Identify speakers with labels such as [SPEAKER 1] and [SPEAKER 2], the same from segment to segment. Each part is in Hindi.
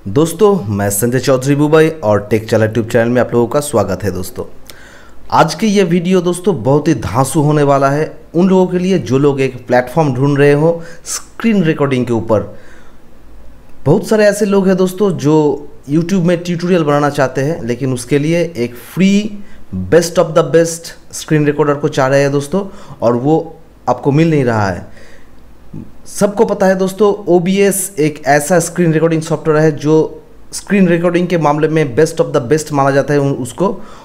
[SPEAKER 1] दोस्तों मैं संजय चौधरी बुबई और टेक चैनल यूट्यूब चैनल में आप लोगों का स्वागत है। दोस्तों आज की ये वीडियो दोस्तों बहुत ही धांसू होने वाला है उन लोगों के लिए जो लोग एक प्लेटफॉर्म ढूंढ रहे हो स्क्रीन रिकॉर्डिंग के ऊपर। बहुत सारे ऐसे लोग हैं दोस्तों जो यूट्यूब में ट्यूटोरियल बनाना चाहते हैं, लेकिन उसके लिए एक free best of the best screen recorder को चाह रहे हैं दोस्तों, और वो आपको मिल नहीं रहा है। सबको पता है दोस्तों OBS एक ऐसा स्क्रीन रिकॉर्डिंग सॉफ्टवेयर है जो स्क्रीन रिकॉर्डिंग के मामले में बेस्ट ऑफ द बेस्ट माना जाता है उसको।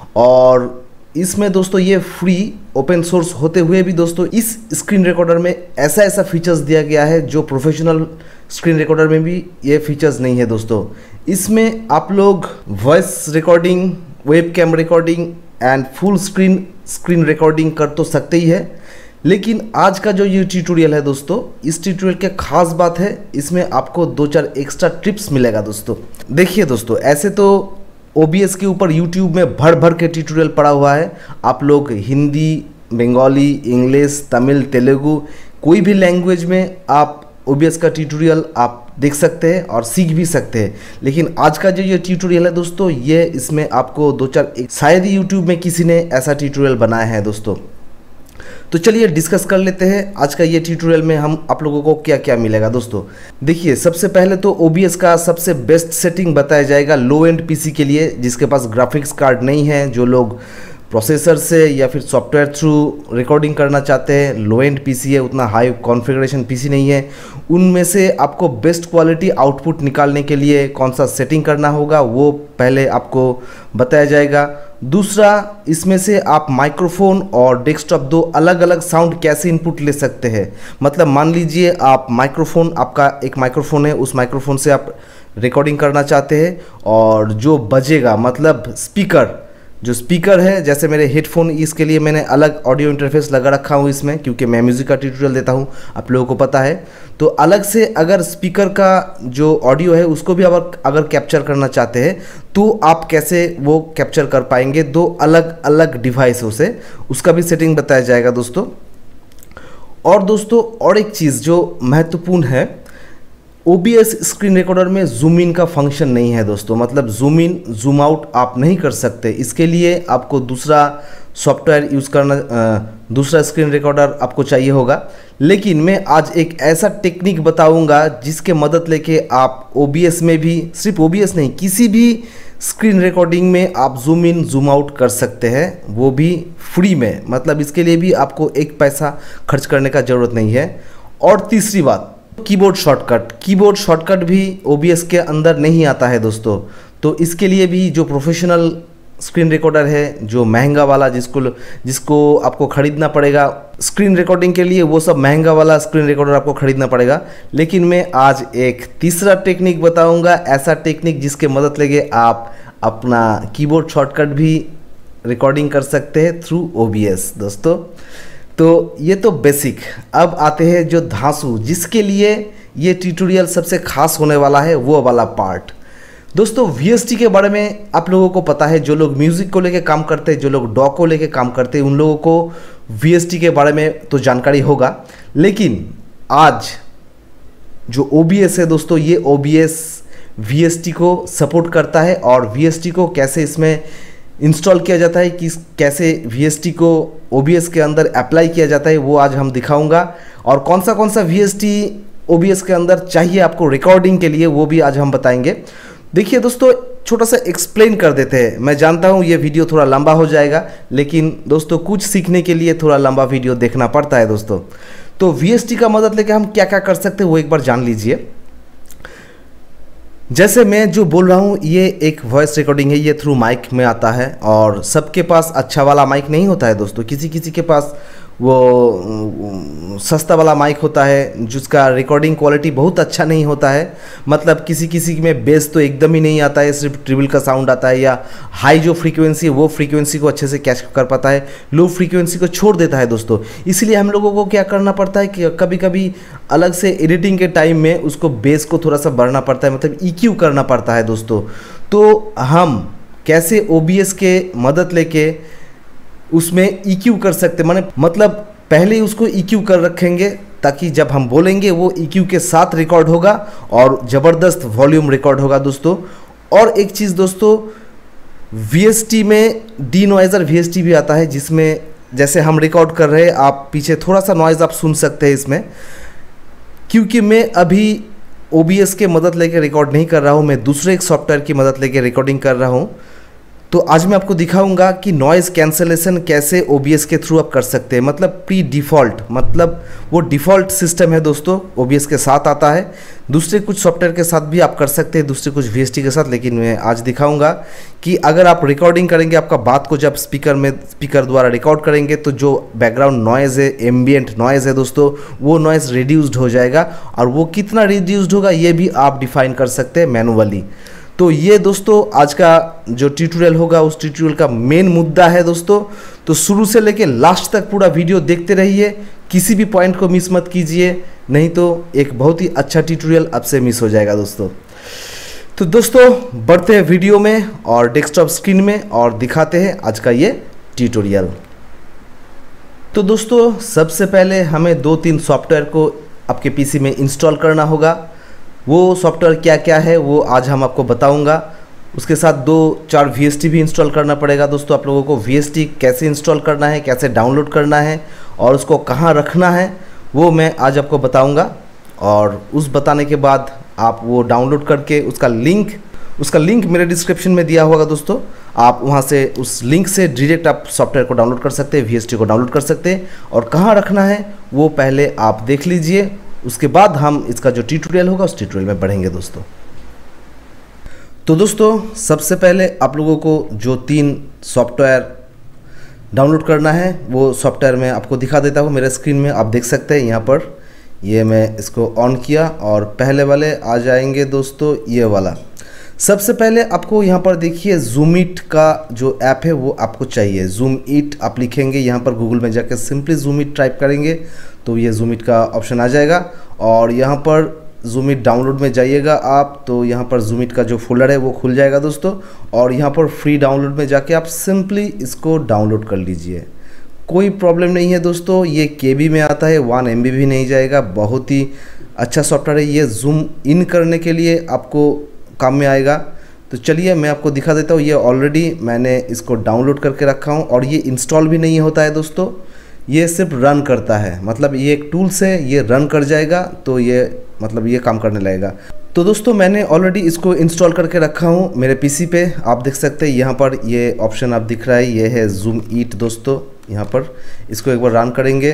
[SPEAKER 1] और इसमें दोस्तों ये फ्री ओपन सोर्स होते हुए भी दोस्तों इस स्क्रीन रिकॉर्डर में ऐसा ऐसा फीचर्स दिया गया है जो प्रोफेशनल स्क्रीन रिकॉर्डर में भी ये फीचर्स नहीं है दोस्तों। इसमें आप लोग voice recording, web cam recording and full screen recording कर तो सकते ही है, लेकिन आज का जो ये ट्यूटोरियल है दोस्तों, इस ट्यूटोरियल के खास बात है इसमें आपको 2-4 एक्स्ट्रा टिप्स मिलेगा दोस्तों। देखिए दोस्तों, ऐसे तो OBS के ऊपर YouTube में भर भर के ट्यूटोरियल पड़ा हुआ है। आप लोग हिंदी, बंगाली, इंग्लिश, तमिल, तेलुगु कोई भी लैंग्वेज में आप OBS का ट्यूटोरियल आप देख सकते हैं और सीख भी सकते हैं। लेकिन आज का जो ये ट्यूटोरियल है दोस्तों, ये इसमें आपको 2-4 शायद ही YouTube में किसी ने ऐसा ट्यूटोरियल बनाया है दोस्तों। तो चलिए डिस्कस कर लेते हैं आज का ये ट्यूटोरियल में हम आप लोगों को क्या क्या मिलेगा दोस्तों। देखिए सबसे पहले तो OBS का सबसे बेस्ट सेटिंग बताया जाएगा लो एंड PC के लिए, जिसके पास ग्राफिक्स कार्ड नहीं है, जो लोग प्रोसेसर से या फिर सॉफ्टवेयर थ्रू रिकॉर्डिंग करना चाहते हैं, लो एंड PC है, उतना हाई कॉन्फ़िगरेशन PC नहीं है। उनमें से आपको बेस्ट क्वालिटी आउटपुट निकालने के लिए कौन सा सेटिंग करना होगा वो पहले आपको बताया जाएगा। दूसरा, इसमें से आप माइक्रोफोन और डेस्कटॉप दो अलग अलग साउंड कैसे इनपुट ले सकते हैं। मतलब मान लीजिए आप माइक्रोफोन, आपका एक माइक्रोफोन है, उस माइक्रोफोन से आप रिकॉर्डिंग करना चाहते हैं और जो बजेगा मतलब जो स्पीकर है, जैसे मेरे हेडफोन, इसके लिए मैंने अलग ऑडियो इंटरफेस लगा रखा हूँ इसमें, क्योंकि मैं म्यूज़िक का ट्यूटोरियल देता हूँ आप लोगों को पता है। तो अलग से अगर स्पीकर का जो ऑडियो है उसको भी अगर कैप्चर करना चाहते हैं तो आप कैसे वो कैप्चर कर पाएंगे दो अलग अलग डिवाइसों से, उसका भी सेटिंग बताया जाएगा दोस्तों। और दोस्तों और एक चीज़ जो महत्वपूर्ण है, OBS स्क्रीन रिकॉर्डर में जूम इन का फंक्शन नहीं है दोस्तों। मतलब जूम इन जूम आउट आप नहीं कर सकते, इसके लिए आपको दूसरा सॉफ्टवेयर यूज़ करना, दूसरा स्क्रीन रिकॉर्डर आपको चाहिए होगा। लेकिन मैं आज एक ऐसा टेक्निक बताऊंगा जिसके मदद लेके आप OBS में भी, सिर्फ OBS नहीं, किसी भी स्क्रीन रिकॉर्डिंग में आप जूम इन जूम आउट कर सकते हैं, वो भी फ्री में। मतलब इसके लिए भी आपको एक पैसा खर्च करने का ज़रूरत नहीं है। और तीसरी बात, कीबोर्ड शॉर्टकट भी OBS के अंदर नहीं आता है दोस्तों। तो इसके लिए भी जो प्रोफेशनल स्क्रीन रिकॉर्डर है, जो महंगा वाला, जिसको आपको ख़रीदना पड़ेगा स्क्रीन रिकॉर्डिंग के लिए, वो सब महंगा वाला स्क्रीन रिकॉर्डर आपको ख़रीदना पड़ेगा। लेकिन मैं आज एक तीसरा टेक्निक बताऊंगा, ऐसा टेक्निक जिसके मदद लेके आप अपना कीबोर्ड शॉर्टकट भी रिकॉर्डिंग कर सकते हैं थ्रू OBS दोस्तों। तो ये तो बेसिक। अब आते हैं जो धांसू, जिसके लिए ये ट्यूटोरियल सबसे खास होने वाला है, वो वाला पार्ट। दोस्तों VST के बारे में आप लोगों को पता है, जो लोग म्यूज़िक को लेके काम करते हैं, जो लोग DAW को लेके काम करते हैं, उन लोगों को VST के बारे में तो जानकारी होगा। लेकिन आज जो OBS है दोस्तों, ये OBS VST को सपोर्ट करता है, और VST को कैसे इसमें इंस्टॉल किया जाता है, कि कैसे VST को OBS के अंदर अप्लाई किया जाता है, वो आज हम दिखाऊंगा। और कौन सा VST OBS के अंदर चाहिए आपको रिकॉर्डिंग के लिए, वो भी आज हम बताएंगे। देखिए दोस्तों, छोटा सा एक्सप्लेन कर देते हैं। मैं जानता हूँ ये वीडियो थोड़ा लंबा हो जाएगा, लेकिन दोस्तों कुछ सीखने के लिए थोड़ा लंबा वीडियो देखना पड़ता है दोस्तों। तो VST का मदद लेकर हम क्या क्या कर सकते हैं वो एक बार जान लीजिए। जैसे मैं जो बोल रहा हूँ, ये एक वॉइस रिकॉर्डिंग है, ये थ्रू माइक में आता है, और सबके पास अच्छा वाला माइक नहीं होता है दोस्तों। किसी किसी के पास वो सस्ता वाला माइक होता है जिसका रिकॉर्डिंग क्वालिटी बहुत अच्छा नहीं होता है। मतलब किसी किसी में बेस तो एकदम ही नहीं आता है, सिर्फ ट्रिबल का साउंड आता है, या हाई जो फ्रीक्वेंसी है वो फ्रीक्वेंसी को अच्छे से कैच कर पाता है, लो फ्रीक्वेंसी को छोड़ देता है दोस्तों। इसलिए हम लोगों को क्या करना पड़ता है कि कभी कभी अलग से एडिटिंग के टाइम में उसको बेस को थोड़ा सा बढ़ना पड़ता है, मतलब EQ करना पड़ता है दोस्तों। तो हम कैसे OBS के मदद लेके उसमें EQ कर सकते, मतलब पहले ही उसको EQ कर रखेंगे ताकि जब हम बोलेंगे वो EQ के साथ रिकॉर्ड होगा और ज़बरदस्त वॉल्यूम रिकॉर्ड होगा दोस्तों। और एक चीज़ दोस्तों, VST में डीनॉइज़र VST भी आता है, जिसमें जैसे हम रिकॉर्ड कर रहे हैं आप पीछे थोड़ा सा नॉइज़ आप सुन सकते हैं इसमें, क्योंकि मैं अभी OBS के मदद लेके रिकॉर्ड नहीं कर रहा हूँ, मैं दूसरे एक सॉफ्टवेयर की मदद लेके रिकॉर्डिंग कर रहा हूँ। तो आज मैं आपको दिखाऊंगा कि नॉइज़ कैंसलेशन कैसे OBS के थ्रू आप कर सकते हैं, मतलब प्री डिफ़ॉल्ट, मतलब वो डिफ़ॉल्ट सिस्टम है दोस्तों, OBS के साथ आता है। दूसरे कुछ सॉफ्टवेयर के साथ भी आप कर सकते हैं, दूसरे कुछ VST के साथ, लेकिन मैं आज दिखाऊंगा कि अगर आप रिकॉर्डिंग करेंगे, आपका बात को जब स्पीकर द्वारा रिकॉर्ड करेंगे तो जो बैकग्राउंड नॉइज़ है, एम्बियंट नॉइज़ है दोस्तों, वो नॉइज़ रिड्यूस्ड हो जाएगा। और वो कितना रिड्यूस्ड होगा ये भी आप डिफ़ाइन कर सकते हैं मैनुअली। तो ये दोस्तों आज का जो ट्यूटोरियल होगा उस ट्यूटोरियल का मेन मुद्दा है दोस्तों। तो शुरू से लेके लास्ट तक पूरा वीडियो देखते रहिए, किसी भी पॉइंट को मिस मत कीजिए, नहीं तो एक बहुत ही अच्छा ट्यूटोरियल आपसे मिस हो जाएगा दोस्तों। तो दोस्तों बढ़ते हैं वीडियो में और डेस्कटॉप स्क्रीन में और दिखाते हैं आज का ये ट्यूटोरियल। तो दोस्तों सबसे पहले हमें 2-3 सॉफ्टवेयर को आपके PC में इंस्टॉल करना होगा। वो सॉफ्टवेयर क्या क्या है वो आज हम आपको बताऊंगा। उसके साथ 2-4 VST भी इंस्टॉल करना पड़ेगा दोस्तों। आप लोगों को VST कैसे इंस्टॉल करना है, कैसे डाउनलोड करना है और उसको कहाँ रखना है वो मैं आज आपको बताऊंगा। और उस बताने के बाद आप वो डाउनलोड करके उसका लिंक मेरे डिस्क्रिप्शन में दिया होगा दोस्तों। आप वहाँ से उस लिंक से डायरेक्ट आप सॉफ्टवेयर को डाउनलोड कर सकते हैं, VST को डाउनलोड कर सकते हैं। और कहाँ रखना है वो पहले आप देख लीजिए, उसके बाद हम इसका जो ट्यूटोरियल होगा उस ट्यूटोरियल में बढ़ेंगे दोस्तों। तो दोस्तों सबसे पहले आप लोगों को जो 3 सॉफ्टवेयर डाउनलोड करना है वो सॉफ्टवेयर मैं आपको दिखा देता हूँ। मेरे स्क्रीन में आप देख सकते हैं, यहाँ पर ये मैं इसको ऑन किया और पहले वाले आ जाएंगे दोस्तों, ये वाला। सबसे पहले आपको यहाँ पर देखिए ज़ूम इट का जो ऐप है वो आपको चाहिए। ज़ूम इट आप लिखेंगे यहाँ पर गूगल में जाकर, सिंपली ज़ूम इट टाइप करेंगे तो ये ज़ूम इट का ऑप्शन आ जाएगा। और यहाँ पर ज़ूम इट डाउनलोड में जाइएगा आप, तो यहाँ पर ज़ूम इट का जो फोल्डर है वो खुल जाएगा दोस्तों। और यहाँ पर फ्री डाउनलोड में जाके आप सिंपली इसको डाउनलोड कर लीजिए, कोई प्रॉब्लम नहीं है दोस्तों। ये KB में आता है, 1 MB भी नहीं जाएगा, बहुत ही अच्छा सॉफ्टवेयर है। ये ज़ूम इन करने के लिए आपको काम में आएगा। तो चलिए मैं आपको दिखा देता हूँ। ये ऑलरेडी मैंने इसको डाउनलोड करके रखा हूँ और ये इंस्टॉल भी नहीं होता है दोस्तों, ये सिर्फ रन करता है, मतलब ये एक टूल से ये रन कर जाएगा तो ये मतलब ये काम करने लगेगा। तो दोस्तों मैंने ऑलरेडी इसको इंस्टॉल करके रखा हूँ मेरे PC पे। आप देख सकते हैं यहाँ पर ये ऑप्शन आप दिख रहा है, ये है ज़ूम इट दोस्तों। यहाँ पर इसको एक बार रन करेंगे,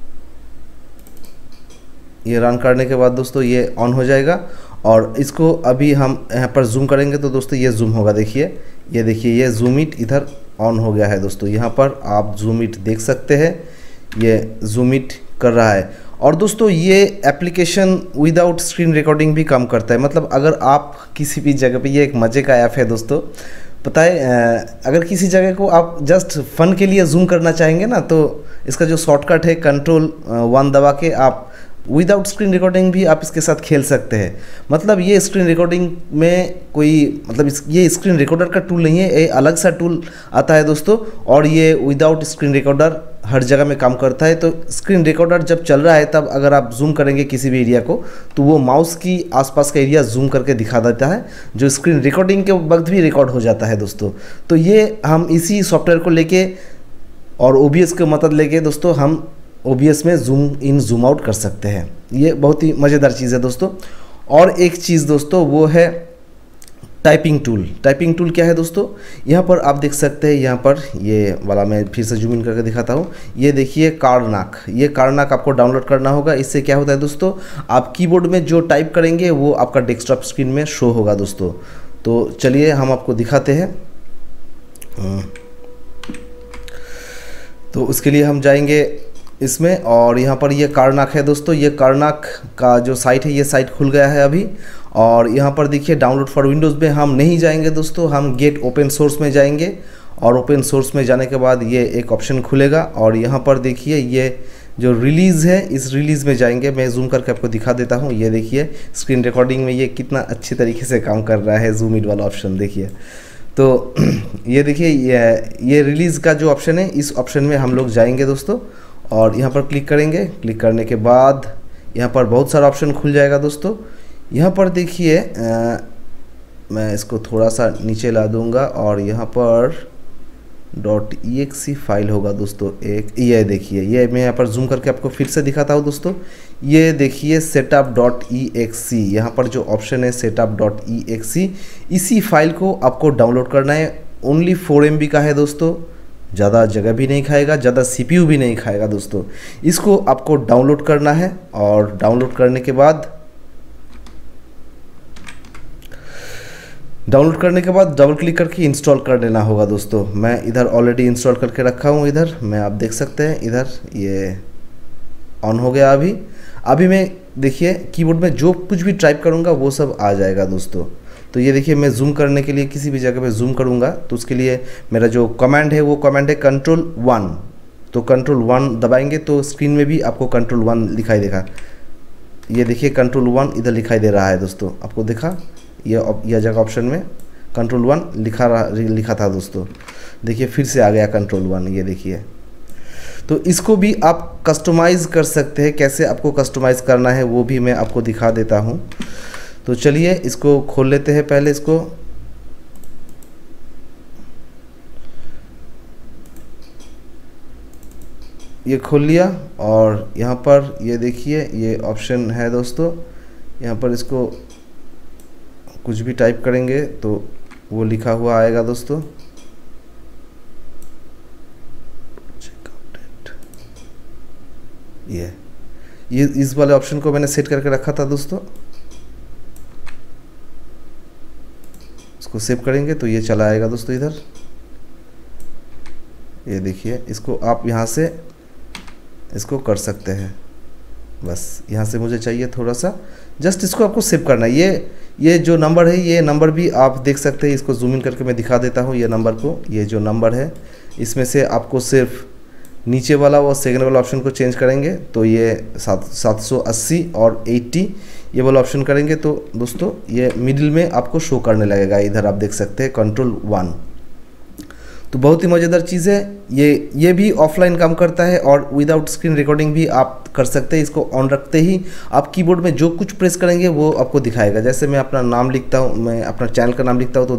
[SPEAKER 1] ये रन करने के बाद दोस्तों ये ऑन हो जाएगा। और इसको अभी हम यहाँ पर जूम करेंगे तो दोस्तों ये जूम होगा, देखिए ये देखिए ये जूम इट इधर ऑन हो गया है दोस्तों। यहाँ पर आप जूम इट देख सकते हैं, ये जूम इट कर रहा है। और दोस्तों ये एप्लीकेशन विदाउट स्क्रीन रिकॉर्डिंग भी काम करता है, मतलब अगर आप किसी भी जगह पे, ये एक मज़े का ऐप है दोस्तों, पता है अगर किसी जगह को आप जस्ट फन के लिए जूम करना चाहेंगे ना, तो इसका जो शॉर्टकट है Ctrl+1 दबा के आप विदाउट स्क्रीन रिकॉर्डिंग भी आप इसके साथ खेल सकते हैं। मतलब ये स्क्रीन रिकॉर्डिंग में कोई मतलब ये स्क्रीन रिकॉर्डर का टूल नहीं है, ये अलग सा टूल आता है दोस्तों। और ये विदाउट स्क्रीन रिकॉर्डर हर जगह में काम करता है। तो स्क्रीन रिकॉर्डर जब चल रहा है तब अगर आप जूम करेंगे किसी भी एरिया को तो वो माउस की आसपास का एरिया जूम करके दिखा देता है, जो स्क्रीन रिकॉर्डिंग के वक्त भी रिकॉर्ड हो जाता है दोस्तों। तो ये हम इसी सॉफ्टवेयर को लेके और OBS की मदद लेके दोस्तों हम OBS में जूम इन जूम आउट कर सकते हैं। ये बहुत ही मज़ेदार चीज़ है दोस्तों। और एक चीज़ दोस्तों वो है टाइपिंग टूल। टाइपिंग टूल क्या है दोस्तों, यहाँ पर आप देख सकते हैं, यहाँ पर ये वाला मैं फिर से जूम इन करके दिखाता हूँ। ये देखिए कार्नाक, ये कार्नाक आपको डाउनलोड करना होगा। इससे क्या होता है दोस्तों, आप कीबोर्ड में जो टाइप करेंगे वो आपका डेस्कटॉप स्क्रीन में शो होगा दोस्तों। तो चलिए हम आपको दिखाते हैं। तो उसके लिए हम जाएंगे इसमें, और यहाँ पर ये कार्नाक है दोस्तों। ये कार्नाक का जो साइट है, ये साइट खुल गया है अभी। और यहाँ पर देखिए डाउनलोड फॉर विंडोज़ में हम नहीं जाएंगे दोस्तों, हम गेट ओपन सोर्स में जाएंगे। और ओपन सोर्स में जाने के बाद ये एक ऑप्शन खुलेगा और यहाँ पर देखिए ये जो रिलीज़ है, इस रिलीज़ में जाएंगे। मैं जूम करके आपको दिखा देता हूँ। ये देखिए स्क्रीन रिकॉर्डिंग में ये कितना अच्छी तरीके से काम कर रहा है, जूम इन वाला ऑप्शन देखिए। तो ये देखिए ये रिलीज़ का जो ऑप्शन है, इस ऑप्शन में हम लोग जाएंगे दोस्तों। और यहाँ पर क्लिक करेंगे। क्लिक करने के बाद यहाँ पर बहुत सारा ऑप्शन खुल जाएगा दोस्तों। यहाँ पर देखिए मैं इसको थोड़ा सा नीचे ला दूँगा और यहाँ पर .exe फाइल होगा दोस्तों एक, ये देखिए, ये मैं यहाँ पर जूम करके आपको फिर से दिखाता हूँ दोस्तों। ये देखिए setup.exe, यहाँ पर जो ऑप्शन है setup.exe, इसी फाइल को आपको डाउनलोड करना है। ओनली 4 MB का है दोस्तों, ज़्यादा जगह भी नहीं खाएगा, ज़्यादा CPU भी नहीं खाएगा दोस्तों। इसको आपको डाउनलोड करना है और डाउनलोड करने के बाद डबल क्लिक करके इंस्टॉल कर लेना होगा दोस्तों। मैं इधर ऑलरेडी इंस्टॉल करके रखा हूँ, इधर मैं आप देख सकते हैं, इधर ये ऑन हो गया। अभी मैं देखिए कीबोर्ड में जो कुछ भी टाइप करूँगा वो सब आ जाएगा दोस्तों। तो ये देखिए मैं जूम करने के लिए किसी भी जगह पे जूम करूँगा तो उसके लिए मेरा जो कमांड है वो कमांड है Ctrl+1। तो Ctrl+1 दबाएंगे तो स्क्रीन में भी आपको Ctrl+1 दिखाई देगा। ये देखिए Ctrl+1 इधर दिखाई दे रहा है दोस्तों, आपको दिखा, यह जगह ऑप्शन में Ctrl+1 लिखा था दोस्तों। देखिए फिर से आ गया Ctrl+1, ये देखिए। तो इसको भी आप कस्टमाइज़ कर सकते हैं, कैसे आपको कस्टमाइज़ करना है वो भी मैं आपको दिखा देता हूँ। तो चलिए इसको खोल लेते हैं। पहले इसको ये खोल लिया और यहाँ पर ये देखिए ये ऑप्शन है दोस्तों। यहाँ पर इसको कुछ भी टाइप करेंगे तो वो लिखा हुआ आएगा दोस्तों। ये इस वाले ऑप्शन को मैंने सेट करके रखा था दोस्तों। इसको सेव करेंगे तो ये चला आएगा दोस्तों इधर। ये देखिए, इसको आप यहाँ से इसको कर सकते हैं। बस यहाँ से मुझे चाहिए थोड़ा सा, जस्ट इसको आपको सेव करना है। ये जो नंबर है, ये नंबर भी आप देख सकते हैं। इसको जूम इन करके मैं दिखा देता हूँ ये नंबर को। ये जो नंबर है इसमें से आपको सिर्फ नीचे वाला और सेकंड वाला ऑप्शन को चेंज करेंगे तो ये 780 और 80 ये वाला ऑप्शन करेंगे तो दोस्तों ये मिडिल में आपको शो करने लगेगा। इधर आप देख सकते हैं Ctrl+1। तो बहुत ही मज़ेदार चीज़ है ये भी ऑफलाइन काम करता है और विदाउट स्क्रीन रिकॉर्डिंग भी आप कर सकते हैं। इसको ऑन रखते ही आप कीबोर्ड में जो कुछ प्रेस करेंगे वो आपको दिखाएगा। जैसे मैं अपना नाम लिखता हूँ, मैं अपना चैनल का नाम लिखता हूँ तो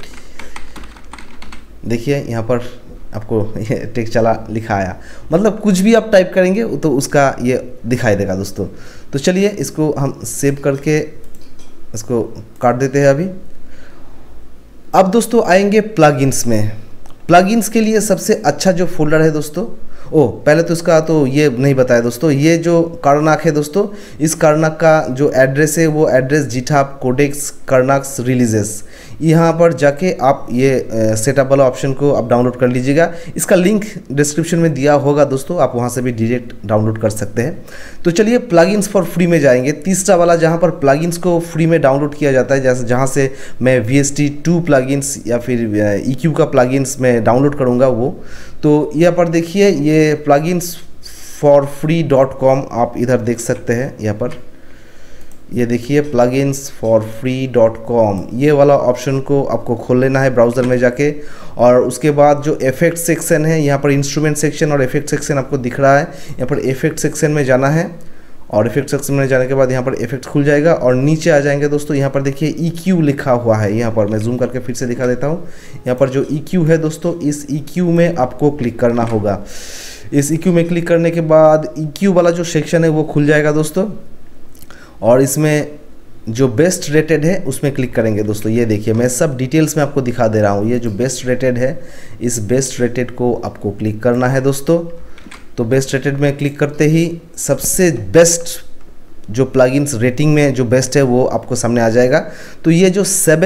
[SPEAKER 1] देखिए यहाँ पर आपको ये टेक चला लिखा आया। मतलब कुछ भी आप टाइप करेंगे तो उसका ये दिखाई देगा दोस्तों। तो चलिए इसको हम सेव करके इसको काट देते हैं अभी। अब दोस्तों आएंगे प्लगइन्स में। प्लगइन्स के लिए सबसे अच्छा जो फोल्डर है दोस्तों, पहले तो इसका तो ये नहीं बताया दोस्तों। ये जो कार्नाक है दोस्तों, इस कार्नाक का जो एड्रेस है वो एड्रेस GitHub कोडेक्स कार्नाक्स रिलीजेस। यहाँ पर जाके आप ये सेटअप वाला ऑप्शन को आप डाउनलोड कर लीजिएगा। इसका लिंक डिस्क्रिप्शन में दिया होगा दोस्तों, आप वहाँ से भी डायरेक्ट डाउनलोड कर सकते हैं। तो चलिए प्लगइन्स फॉर फ्री में जाएंगे। तीसरा वाला जहाँ पर प्लगइन्स को फ्री में डाउनलोड किया जाता है, जैसे जहाँ से मैं VST2 प्लगइन्स या फिर EQ का प्लगइन्स मैं डाउनलोड करूँगा वो। तो यहाँ पर देखिए ये pluginsforfree.com आप इधर देख सकते हैं। यहाँ पर ये देखिए pluginsforfree.com, ये वाला ऑप्शन को आपको खोल लेना है ब्राउज़र में जाके। और उसके बाद जो इफेक्ट सेक्शन है, यहाँ पर इंस्ट्रूमेंट सेक्शन और इफेक्ट सेक्शन आपको दिख रहा है। यहाँ पर इफेक्ट सेक्शन में जाना है और इफेक्ट सेक्शन में जाने के बाद यहाँ पर इफेक्ट खुल जाएगा और नीचे आ जाएंगे दोस्तों। यहाँ पर देखिए EQ लिखा हुआ है। यहाँ पर मैं जूम करके फिर से दिखा देता हूँ। यहाँ पर जो EQ है दोस्तों, इस EQ में आपको क्लिक करना होगा। इस EQ में क्लिक करने के बाद EQ वाला जो सेक्शन है वो खुल जाएगा दोस्तों और इसमें जो बेस्ट रेटेड है उसमें क्लिक करेंगे दोस्तों। ये देखिए मैं सब डिटेल्स में आपको दिखा दे रहा हूँ। ये जो बेस्ट रेटेड है, इस बेस्ट रेटेड को आपको क्लिक करना है दोस्तों। तो बेस्ट रेटेड में क्लिक करते ही सबसे बेस्ट जो प्लगइन्स रेटिंग में जो बेस्ट है वो आपको सामने आ जाएगा। तो ये जो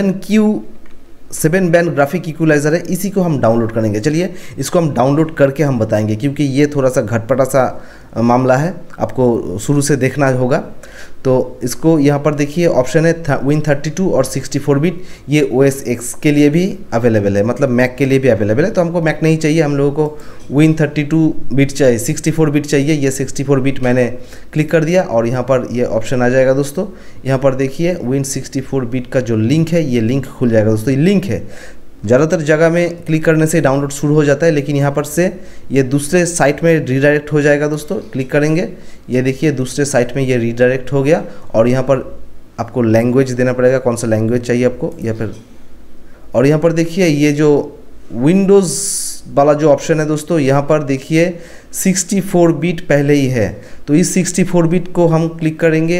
[SPEAKER 1] 7 बैंड ग्राफिक इक्वलाइजर है, इसी को हम डाउनलोड करेंगे। चलिए इसको हम डाउनलोड करके हम बताएंगे, क्योंकि ये थोड़ा सा घटपटा सा मामला है, आपको शुरू से देखना होगा। तो इसको यहाँ पर देखिए ऑप्शन है Win32 और 64 बिट। ये OS X के लिए भी अवेलेबल है, मतलब मैक के लिए भी अवेलेबल है। तो हमको मैक नहीं चाहिए, हम लोगों को Win32 बिट चाहिए, 64 बिट चाहिए। ये 64 बिट मैंने क्लिक कर दिया और यहाँ पर ये ऑप्शन आ जाएगा दोस्तों। यहाँ पर देखिए Win64 बिट का जो लिंक है, ये लिंक खुल जाएगा दोस्तों। ये लिंक है, ज़्यादातर जगह में क्लिक करने से डाउनलोड शुरू हो जाता है, लेकिन यहाँ पर से ये दूसरे साइट में रीडायरेक्ट हो जाएगा दोस्तों। क्लिक करेंगे, ये देखिए दूसरे साइट में ये रीडायरेक्ट हो गया। और यहाँ पर आपको लैंग्वेज देना पड़ेगा, कौन सा लैंग्वेज चाहिए आपको, या फिर और यहाँ पर देखिए ये जो विंडोज़ वाला जो ऑप्शन है दोस्तों, यहाँ पर देखिए 64 बिट पहले ही है, तो इस 64 बिट को हम क्लिक करेंगे।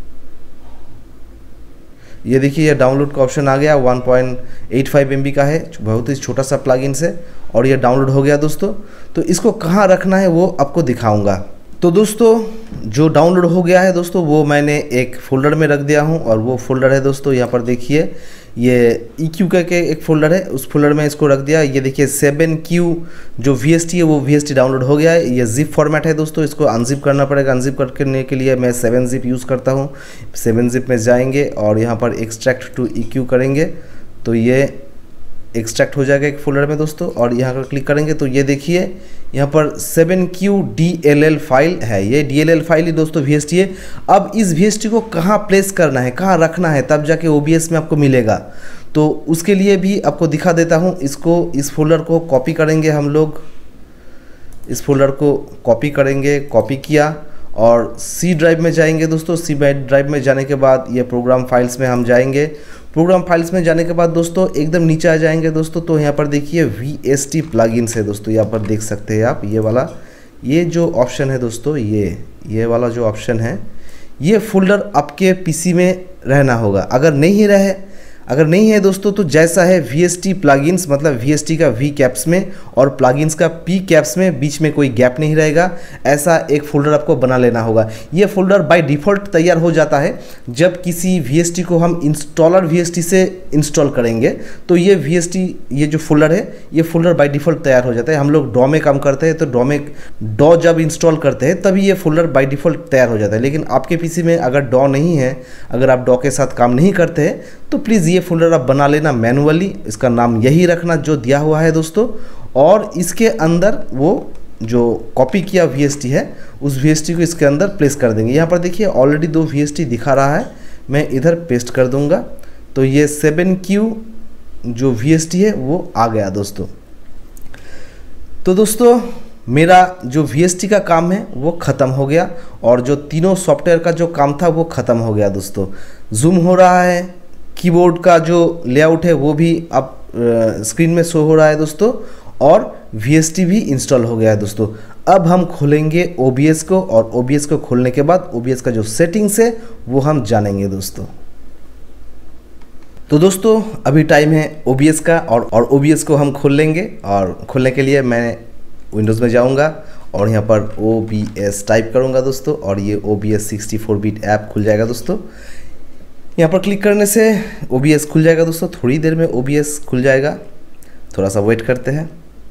[SPEAKER 1] ये देखिए ये डाउनलोड का ऑप्शन आ गया, 1.85 MB का है, बहुत ही छोटा सा प्लगइन से, और ये डाउनलोड हो गया दोस्तों। तो इसको कहाँ रखना है वो आपको दिखाऊंगा। तो दोस्तों जो डाउनलोड हो गया है दोस्तों, वो मैंने एक फ़ोल्डर में रख दिया हूँ, और वो फ़ोल्डर है दोस्तों, यहाँ पर देखिए ये EQ का के एक फ़ोल्डर है, उस फोल्डर में इसको रख दिया। ये देखिए 7Q जो VST है वो VST डाउनलोड हो गया है। ये जिप फॉर्मेट है दोस्तों, इसको अनजिप करना पड़ेगा। अनजिप करने के लिए मैं 7-zip यूज़ करता हूँ। 7-zip में जाएंगे और यहाँ पर एक्सट्रैक्ट टू EQ करेंगे, तो ये एक्सट्रैक्ट हो जाएगा एक फ़ोल्डर में दोस्तों। और यहाँ पर क्लिक करेंगे तो ये देखिए यहाँ पर 7Q DLL फाइल है, ये DLL फाइल ही दोस्तों VST है। अब इस VST को कहाँ प्लेस करना है, कहाँ रखना है, तब जाके OBS में आपको मिलेगा। तो उसके लिए भी आपको दिखा देता हूँ। इसको, इस फोल्डर को कॉपी करेंगे हम लोग, इस फोल्डर को कॉपी करेंगे, कॉपी किया और C ड्राइव में जाएंगे दोस्तों। C ड्राइव में जाने के बाद ये प्रोग्राम फाइल्स में हम जाएंगे। प्रोग्राम फाइल्स में जाने के बाद दोस्तों एकदम नीचे आ जाएंगे दोस्तों, तो यहाँ पर देखिए VST प्लगइन्स है दोस्तों, यहाँ पर देख सकते हैं आप। ये वाला, ये जो ऑप्शन है दोस्तों, ये वाला जो ऑप्शन है, ये फोल्डर आपके PC में रहना होगा। अगर नहीं है दोस्तों, तो जैसा है VST प्लगइन्स, मतलब VST का V कैप्स में और प्लगइन्स का P कैप्स में, बीच में कोई गैप नहीं रहेगा, ऐसा एक फ़ोल्डर आपको बना लेना होगा। ये फ़ोल्डर बाय डिफ़ॉल्ट तैयार हो जाता है जब किसी VST को हम इंस्टॉलर VST से इंस्टॉल करेंगे, तो ये VST, ये जो फोल्डर है, ये फ़ोल्डर बाय डिफ़ॉल्ट तैयार हो जाता है। हम लोग डॉ में काम करते हैं, तो डॉ जब इंस्टॉल करते हैं तभी ये फ़ोल्डर बाय डिफ़ॉल्ट तैयार हो जाता है। लेकिन आपके PC में अगर डॉ नहीं है, अगर आप डॉ के साथ काम नहीं करते हैं, तो प्लीज़ ये फोल्डर आप बना लेना मैनुअली। इसका नाम यही रखना जो दिया हुआ है दोस्तों, और इसके अंदर वो जो कॉपी किया VST है, उस VST को इसके अंदर प्लेस कर देंगे। यहाँ पर देखिए ऑलरेडी 2 VST दिखा रहा है, मैं इधर पेस्ट कर दूंगा, तो ये 7Q जो VST है वो आ गया दोस्तों। तो दोस्तों मेरा जो VST का काम है वो ख़त्म हो गया, और जो तीनों सॉफ्टवेयर का जो काम था वो ख़त्म हो गया दोस्तों। जूम हो रहा है, कीबोर्ड का जो लेआउट है वो भी अब स्क्रीन में शो हो रहा है दोस्तों, और VST भी इंस्टॉल हो गया है दोस्तों। अब हम खोलेंगे OBS को, और OBS को खोलने के बाद OBS का जो सेटिंग्स है वो हम जानेंगे दोस्तों। तो दोस्तों अभी टाइम है OBS का, और OBS को हम खोल लेंगे। और खोलने के लिए मैं विंडोज़ में जाऊंगा और यहाँ पर OBS टाइप करूंगा दोस्तों, और ये OBS 64 बिट ऐप खुल जाएगा दोस्तों। यहाँ पर क्लिक करने से OBS खुल जाएगा दोस्तों। थोड़ी देर में OBS खुल जाएगा, थोड़ा सा वेट करते हैं।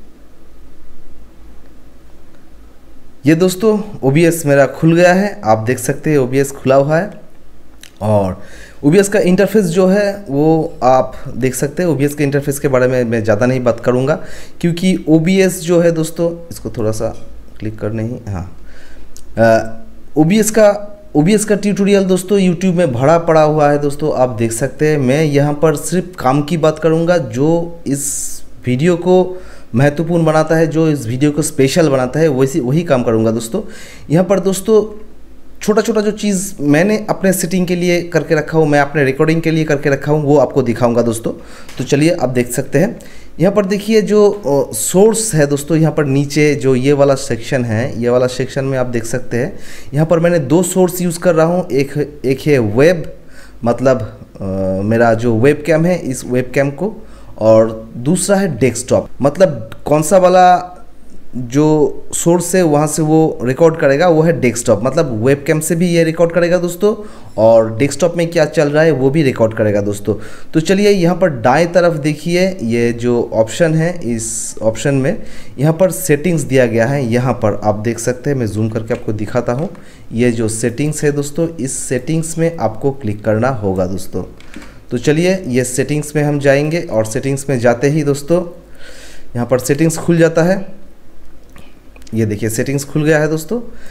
[SPEAKER 1] ये दोस्तों OBS मेरा खुल गया है, आप देख सकते हैं OBS खुला हुआ है। और OBS का इंटरफेस जो है वो आप देख सकते हैं। OBS के इंटरफेस के बारे में मैं ज़्यादा नहीं बात करूँगा, क्योंकि OBS जो है दोस्तों, इसको थोड़ा सा क्लिक करने ही, हाँ, OBS का ट्यूटोरियल दोस्तों YouTube में भरा पड़ा हुआ है दोस्तों, आप देख सकते हैं। मैं यहाँ पर सिर्फ काम की बात करूँगा, जो इस वीडियो को महत्वपूर्ण बनाता है, जो इस वीडियो को स्पेशल बनाता है, वही काम करूँगा दोस्तों। यहाँ पर दोस्तों छोटा छोटा जो चीज़ मैंने अपने सेटिंग के लिए करके रखा हूँ, मैं अपने रिकॉर्डिंग के लिए करके रखा हूँ, वो आपको दिखाऊंगा दोस्तों। तो चलिए आप देख सकते हैं। यहाँ पर देखिए जो सोर्स है दोस्तों, यहाँ पर नीचे जो ये वाला सेक्शन है, ये वाला सेक्शन में आप देख सकते हैं। यहाँ पर मैंने 2 सोर्स यूज़ कर रहा हूँ। एक है वेब, मतलब मेरा जो वेब कैम है, इस वेब कैम को, और दूसरा है डेस्कटॉप। मतलब कौन सा वाला जो सोर्स है वहाँ से वो रिकॉर्ड करेगा वो है डेस्कटॉप, मतलब वेबकैम से भी ये रिकॉर्ड करेगा दोस्तों, और डेस्कटॉप में क्या चल रहा है वो भी रिकॉर्ड करेगा दोस्तों। तो चलिए यहाँ पर दाएं तरफ देखिए, ये जो ऑप्शन है, इस ऑप्शन में यहाँ पर सेटिंग्स दिया गया है। यहाँ पर आप देख सकते हैं, मैं जूम करके आपको दिखाता हूँ। ये जो सेटिंग्स है दोस्तों, इस सेटिंग्स में आपको क्लिक करना होगा दोस्तों। तो चलिए ये सेटिंग्स में हम जाएंगे, और सेटिंग्स में जाते ही दोस्तों यहाँ पर सेटिंग्स खुल जाता है। ये देखिए सेटिंग्स खुल गया है दोस्तों।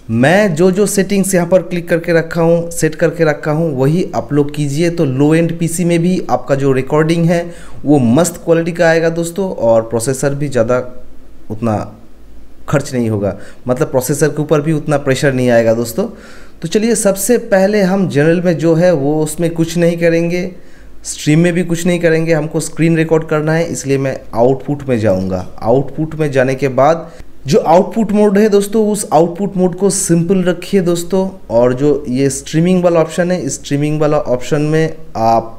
[SPEAKER 1] मैं जो जो सेटिंग्स यहाँ पर क्लिक करके रखा हूँ, सेट करके रखा हूँ, वही आप लोग कीजिए। तो लो एंड पीसी में भी आपका जो रिकॉर्डिंग है वो मस्त क्वालिटी का आएगा दोस्तों, और प्रोसेसर भी ज़्यादा उतना खर्च नहीं होगा, मतलब प्रोसेसर के ऊपर भी उतना प्रेशर नहीं आएगा दोस्तों। तो चलिए सबसे पहले हम जनरल में जो है वो उसमें कुछ नहीं करेंगे, स्ट्रीम में भी कुछ नहीं करेंगे, हमको स्क्रीन रिकॉर्ड करना है, इसलिए मैं आउटपुट में जाऊंगा। आउटपुट में जाने के बाद जो आउटपुट मोड है दोस्तों, उस आउटपुट मोड को सिंपल रखिए दोस्तों। और जो ये स्ट्रीमिंग वाला ऑप्शन है, इस स्ट्रीमिंग वाला ऑप्शन में आप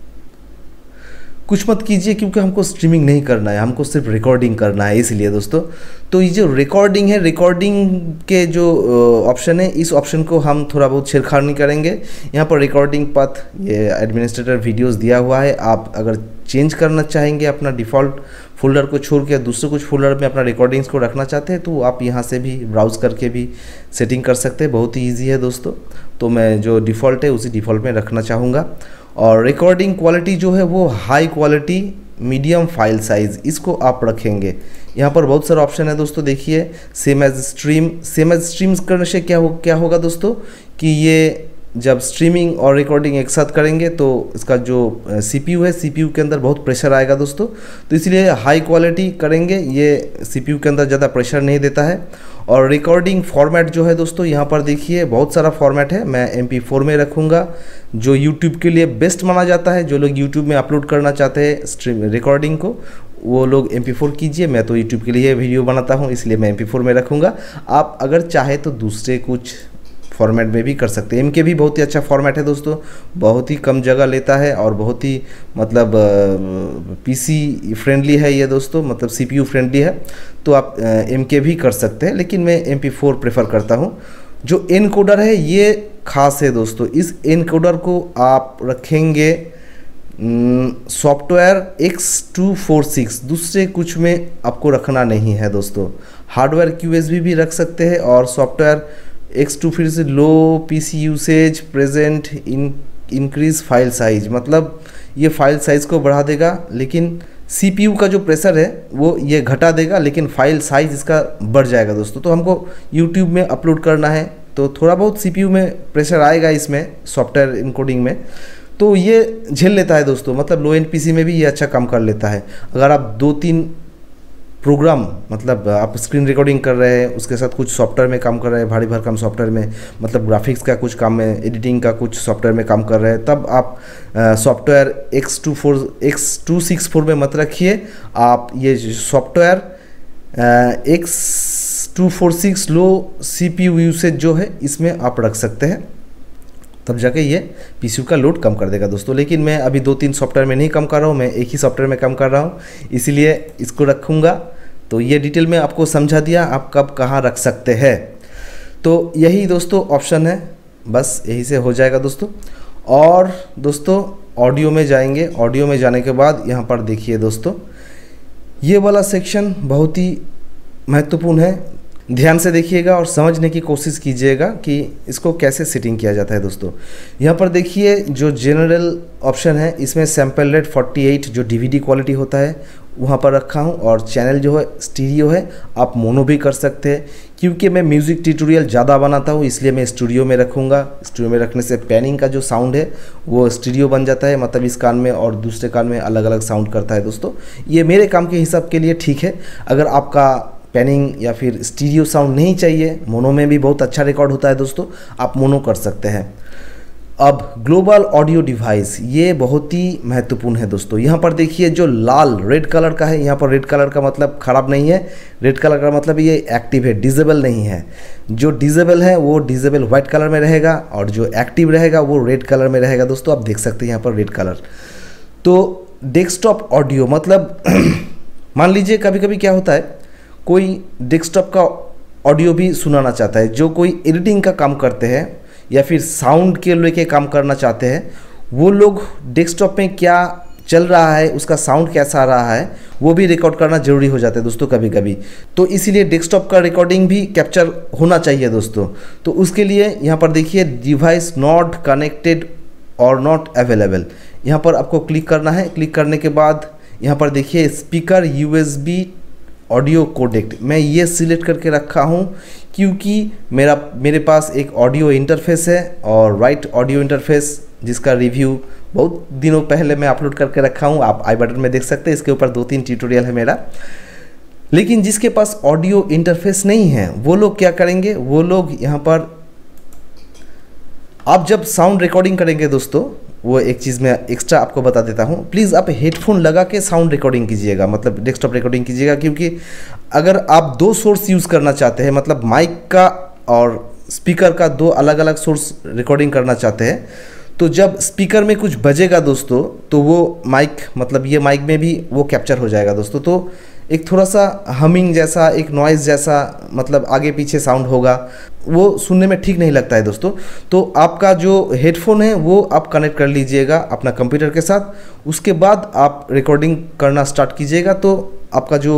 [SPEAKER 1] कुछ मत कीजिए, क्योंकि हमको स्ट्रीमिंग नहीं करना है, हमको सिर्फ रिकॉर्डिंग करना है, इसलिए दोस्तों। तो ये जो रिकॉर्डिंग है, रिकॉर्डिंग के जो ऑप्शन है, इस ऑप्शन को हम थोड़ा बहुत छेड़छाड़ नहीं करेंगे। यहाँ पर रिकॉर्डिंग पथ, ये एडमिनिस्ट्रेटर वीडियोस दिया हुआ है। आप अगर चेंज करना चाहेंगे, अपना डिफ़ॉल्ट फोल्डर को छोड़ के दूसरे कुछ फोल्डर में अपना रिकॉर्डिंग्स को रखना चाहते हैं, तो आप यहाँ से भी ब्राउज़ करके भी सेटिंग कर सकते हैं। बहुत ही ईजी है दोस्तों। तो मैं जो डिफ़ॉल्ट है उसी डिफ़ॉल्ट में रखना चाहूँगा। और रिकॉर्डिंग क्वालिटी जो है वो high quality medium file size, इसको आप रखेंगे। यहाँ पर बहुत सारा ऑप्शन है दोस्तों, देखिए। सेम एज स्ट्रीम्स करने से क्या होगा दोस्तों कि ये जब स्ट्रीमिंग और रिकॉर्डिंग एक साथ करेंगे तो इसका जो सीपीयू है, सीपीयू के अंदर बहुत प्रेशर आएगा दोस्तों। तो इसलिए हाई क्वालिटी करेंगे, ये सीपीयू के अंदर ज़्यादा प्रेशर नहीं देता है। और रिकॉर्डिंग फॉर्मेट जो है दोस्तों, यहाँ पर देखिए बहुत सारा फॉर्मेट है। मैं MP4 में रखूँगा, जो यूट्यूब के लिए बेस्ट माना जाता है। जो लोग यूट्यूब में अपलोड करना चाहते हैं स्ट्रीम रिकॉर्डिंग को, वो लोग MP4 कीजिए। मैं तो यूट्यूब के लिए वीडियो बनाता हूँ, इसलिए मैं MP4 में रखूँगा। आप अगर चाहे तो दूसरे कुछ फॉर्मेट में भी कर सकते हैं। MK भी बहुत ही अच्छा फॉर्मेट है दोस्तों, बहुत ही कम जगह लेता है और बहुत ही मतलब PC फ्रेंडली है ये दोस्तों, मतलब CPU फ्रेंडली है। तो आप MK भी कर सकते हैं, लेकिन मैं MP4 प्रेफर करता हूँ। जो एनकोडर है ये खास है दोस्तों। इस एनकोडर को आप रखेंगे सॉफ्टवेयर X246, दूसरे कुछ में आपको रखना नहीं है दोस्तों। हार्डवेयर QSB भी रख सकते हैं, और software X246 low PC usage preset increase file size, मतलब ये फाइल साइज़ को बढ़ा देगा, लेकिन CPU का जो प्रेशर है वो ये घटा देगा, लेकिन फाइल साइज़ इसका बढ़ जाएगा दोस्तों। तो हमको YouTube में अपलोड करना है, तो थोड़ा बहुत CPU में प्रेशर आएगा इसमें, सॉफ्टवेयर इनकोडिंग में, तो ये झेल लेता है दोस्तों। मतलब लो एंड PC में भी ये अच्छा काम कर लेता है। अगर आप 2-3 प्रोग्राम, मतलब आप स्क्रीन रिकॉर्डिंग कर रहे हैं, उसके साथ कुछ सॉफ्टवेयर में काम कर रहे हैं, भारी भरकम सॉफ्टवेयर में, मतलब ग्राफिक्स का कुछ काम में, एडिटिंग का कुछ सॉफ्टवेयर में काम कर रहे हैं, तब आप सॉफ्टवेयर X264 में मत रखिए। आप ये सॉफ्टवेयर X246 लो CPU यूसेज जो है, इसमें आप रख सकते हैं, तब जाके ये PC का लोड कम कर देगा दोस्तों। लेकिन मैं अभी 2-3 सॉफ्टवेयर में नहीं काम कर रहा हूँ, मैं एक ही सॉफ्टवेयर में काम कर रहा हूँ, इसीलिए इसको रखूँगा। तो ये डिटेल में आपको समझा दिया आप कब कहाँ रख सकते हैं। तो यही दोस्तों ऑप्शन है, बस यही से हो जाएगा दोस्तों। और दोस्तों ऑडियो में जाएंगे। ऑडियो में जाने के बाद यहाँ पर देखिए दोस्तों, ये वाला सेक्शन बहुत ही महत्वपूर्ण है, ध्यान से देखिएगा और समझने की कोशिश कीजिएगा कि इसको कैसे सेटिंग किया जाता है दोस्तों। यहाँ पर देखिए जो जनरल ऑप्शन है, इसमें सैम्पल रेट 48 जो DVD क्वालिटी होता है वहाँ पर रखा हूँ, और चैनल जो है स्टीरियो है, आप मोनो भी कर सकते हैं। क्योंकि मैं म्यूज़िक ट्यूटोरियल ज़्यादा बनाता हूँ, इसलिए मैं स्टूडियो में रखूँगा। स्टूडियो में रखने से पैनिंग का जो साउंड है वो स्टीरियो बन जाता है, मतलब इस कान में और दूसरे कान में अलग अलग साउंड करता है दोस्तों। ये मेरे काम के हिसाब के लिए ठीक है। अगर आपका पैनिंग या फिर स्टीरियो साउंड नहीं चाहिए, मोनो में भी बहुत अच्छा रिकॉर्ड होता है दोस्तों, आप मोनो कर सकते हैं। अब ग्लोबल ऑडियो डिवाइस, ये बहुत ही महत्वपूर्ण है दोस्तों। यहाँ पर देखिए जो लाल रेड कलर का है, यहाँ पर रेड कलर का मतलब ख़राब नहीं है, रेड कलर का मतलब ये एक्टिव है, डिसेबल नहीं है। जो डिसेबल है वो डिसेबल वाइट कलर में रहेगा, और जो एक्टिव रहेगा वो रेड कलर में रहेगा दोस्तों। आप देख सकते हैं यहाँ पर रेड कलर। तो डेस्कटॉप ऑडियो मतलब मान लीजिए कभी कभी क्या होता है, कोई डेस्कटॉप का ऑडियो भी सुनाना चाहता है, जो कोई एडिटिंग का काम करते हैं या फिर साउंड के लेके काम करना चाहते हैं, वो लोग डेस्कटॉप में क्या चल रहा है, उसका साउंड कैसा आ रहा है, वो भी रिकॉर्ड करना ज़रूरी हो जाता है दोस्तों कभी कभी। तो इसीलिए डेस्कटॉप का रिकॉर्डिंग भी कैप्चर होना चाहिए दोस्तों। तो उसके लिए यहाँ पर देखिए डिवाइस नॉट कनेक्टेड और नॉट अवेलेबल, यहाँ पर आपको क्लिक करना है। क्लिक करने के बाद यहाँ पर देखिए स्पीकर USB ऑडियो कोडेक, मैं ये सिलेक्ट करके रखा हूँ क्योंकि मेरे पास एक ऑडियो इंटरफेस है और राइट ऑडियो इंटरफेस जिसका रिव्यू बहुत दिनों पहले मैं अपलोड करके रखा हूँ, आप आई बटन में देख सकते हैं। इसके ऊपर 2-3 ट्यूटोरियल है मेरा। लेकिन जिसके पास ऑडियो इंटरफेस नहीं है वो लोग क्या करेंगे, वो लोग यहाँ पर आप जब साउंड रिकॉर्डिंग करेंगे दोस्तों, वो एक चीज़ मैं एक्स्ट्रा आपको बता देता हूँ। प्लीज़ आप हेडफोन लगा के साउंड रिकॉर्डिंग कीजिएगा, मतलब डेस्कटॉप रिकॉर्डिंग कीजिएगा। क्योंकि अगर आप 2 सोर्स यूज़ करना चाहते हैं, मतलब माइक का और स्पीकर का 2 अलग अलग सोर्स रिकॉर्डिंग करना चाहते हैं, तो जब स्पीकर में कुछ बजेगा दोस्तों तो वो माइक, मतलब ये माइक में भी वो कैप्चर हो जाएगा दोस्तों। तो एक थोड़ा सा हमिंग जैसा, एक नॉइज़ जैसा, मतलब आगे पीछे साउंड होगा, वो सुनने में ठीक नहीं लगता है दोस्तों। तो आपका जो हेडफोन है वो आप कनेक्ट कर लीजिएगा अपना कंप्यूटर के साथ, उसके बाद आप रिकॉर्डिंग करना स्टार्ट कीजिएगा। तो आपका जो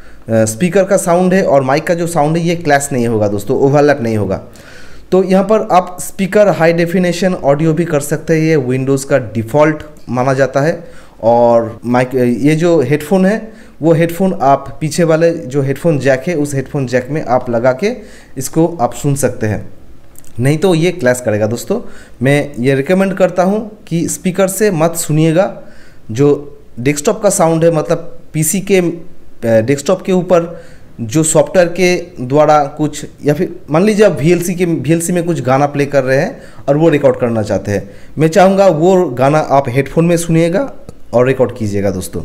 [SPEAKER 1] स्पीकर का साउंड है और माइक का जो साउंड है ये क्लैश नहीं होगा दोस्तों, ओवरलैप नहीं होगा। तो यहाँ पर आप स्पीकर हाई डेफिनेशन ऑडियो भी कर सकते हैं, ये विंडोज़ का डिफ़ॉल्ट माना जाता है। और माइक, ये जो हेडफोन है वो हेडफोन आप पीछे वाले जो हेडफोन जैक है उस हेडफोन जैक में आप लगा के इसको आप सुन सकते हैं, नहीं तो ये क्लैश करेगा दोस्तों। मैं ये रिकमेंड करता हूँ कि स्पीकर से मत सुनिएगा। जो डेस्कटॉप का साउंड है, मतलब पीसी के डेस्कटॉप के ऊपर जो सॉफ्टवेयर के द्वारा कुछ, या फिर मान लीजिए आप VLC में कुछ गाना प्ले कर रहे हैं और वो रिकॉर्ड करना चाहते हैं, मैं चाहूँगा वो गाना आप हेडफोन में सुनिएगा और रिकॉर्ड कीजिएगा दोस्तों।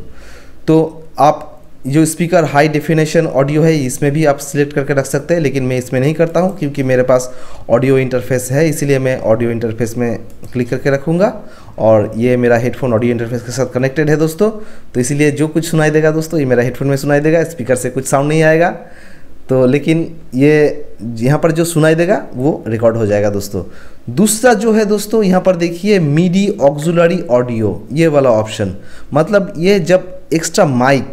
[SPEAKER 1] तो आप जो स्पीकर हाई डेफिनेशन ऑडियो है इसमें भी आप सिलेक्ट करके रख सकते हैं, लेकिन मैं इसमें नहीं करता हूं क्योंकि मेरे पास ऑडियो इंटरफेस है, इसीलिए मैं ऑडियो इंटरफेस में क्लिक करके रखूंगा। और ये मेरा हेडफोन ऑडियो इंटरफेस के साथ कनेक्टेड है दोस्तों, तो इसीलिए जो कुछ सुनाई देगा दोस्तों ये मेरा हेडफोन में सुनाई देगा, स्पीकर से कुछ साउंड नहीं आएगा। तो लेकिन ये यहाँ पर जो सुनाई देगा वो रिकॉर्ड हो जाएगा दोस्तों। दूसरा जो है दोस्तों, यहाँ पर देखिए मिडी ऑक्सिलरी ऑडियो, ये वाला ऑप्शन, मतलब ये जब एक्स्ट्रा माइक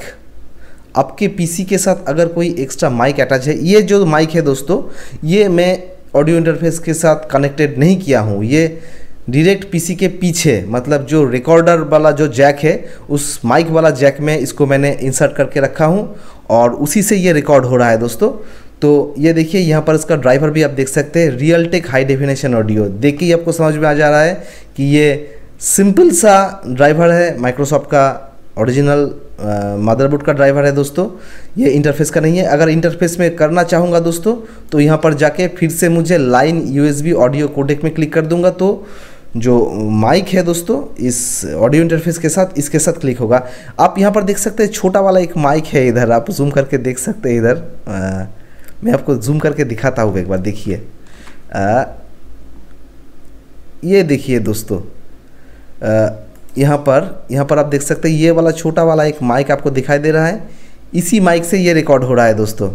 [SPEAKER 1] आपके पीसी के साथ अगर कोई एक्स्ट्रा माइक अटैच है, ये जो माइक है दोस्तों ये मैं ऑडियो इंटरफेस के साथ कनेक्टेड नहीं किया हूँ, ये डायरेक्ट पीसी के पीछे, मतलब जो रिकॉर्डर वाला जो जैक है उस माइक वाला जैक में इसको मैंने इंसर्ट करके रखा हूँ और उसी से ये रिकॉर्ड हो रहा है दोस्तों। तो ये देखिए यहाँ पर इसका ड्राइवर भी आप देख सकते हैं, रियलटेक हाई डेफिनेशन ऑडियो। देख के ही आपको समझ में आ जा रहा है कि ये सिंपल सा ड्राइवर है, माइक्रोसॉफ्ट का ओरिजिनल मदरबोर्ड का ड्राइवर है दोस्तों, ये इंटरफेस का नहीं है। अगर इंटरफेस में करना चाहूँगा दोस्तों तो यहाँ पर जाके फिर से मुझे लाइन USB ऑडियो कोडेक में क्लिक कर दूंगा, तो जो माइक है दोस्तों इस ऑडियो इंटरफेस के साथ, इसके साथ क्लिक होगा। आप यहाँ पर देख सकते हैं छोटा वाला एक माइक है, इधर आप जूम करके देख सकते हैं। इधर मैं आपको जूम करके दिखाता हूँ एक बार, देखिए ये देखिए दोस्तों, यहाँ पर आप देख सकते हैं ये वाला छोटा वाला एक माइक आपको दिखाई दे रहा है, इसी माइक से ये रिकॉर्ड हो रहा है दोस्तों,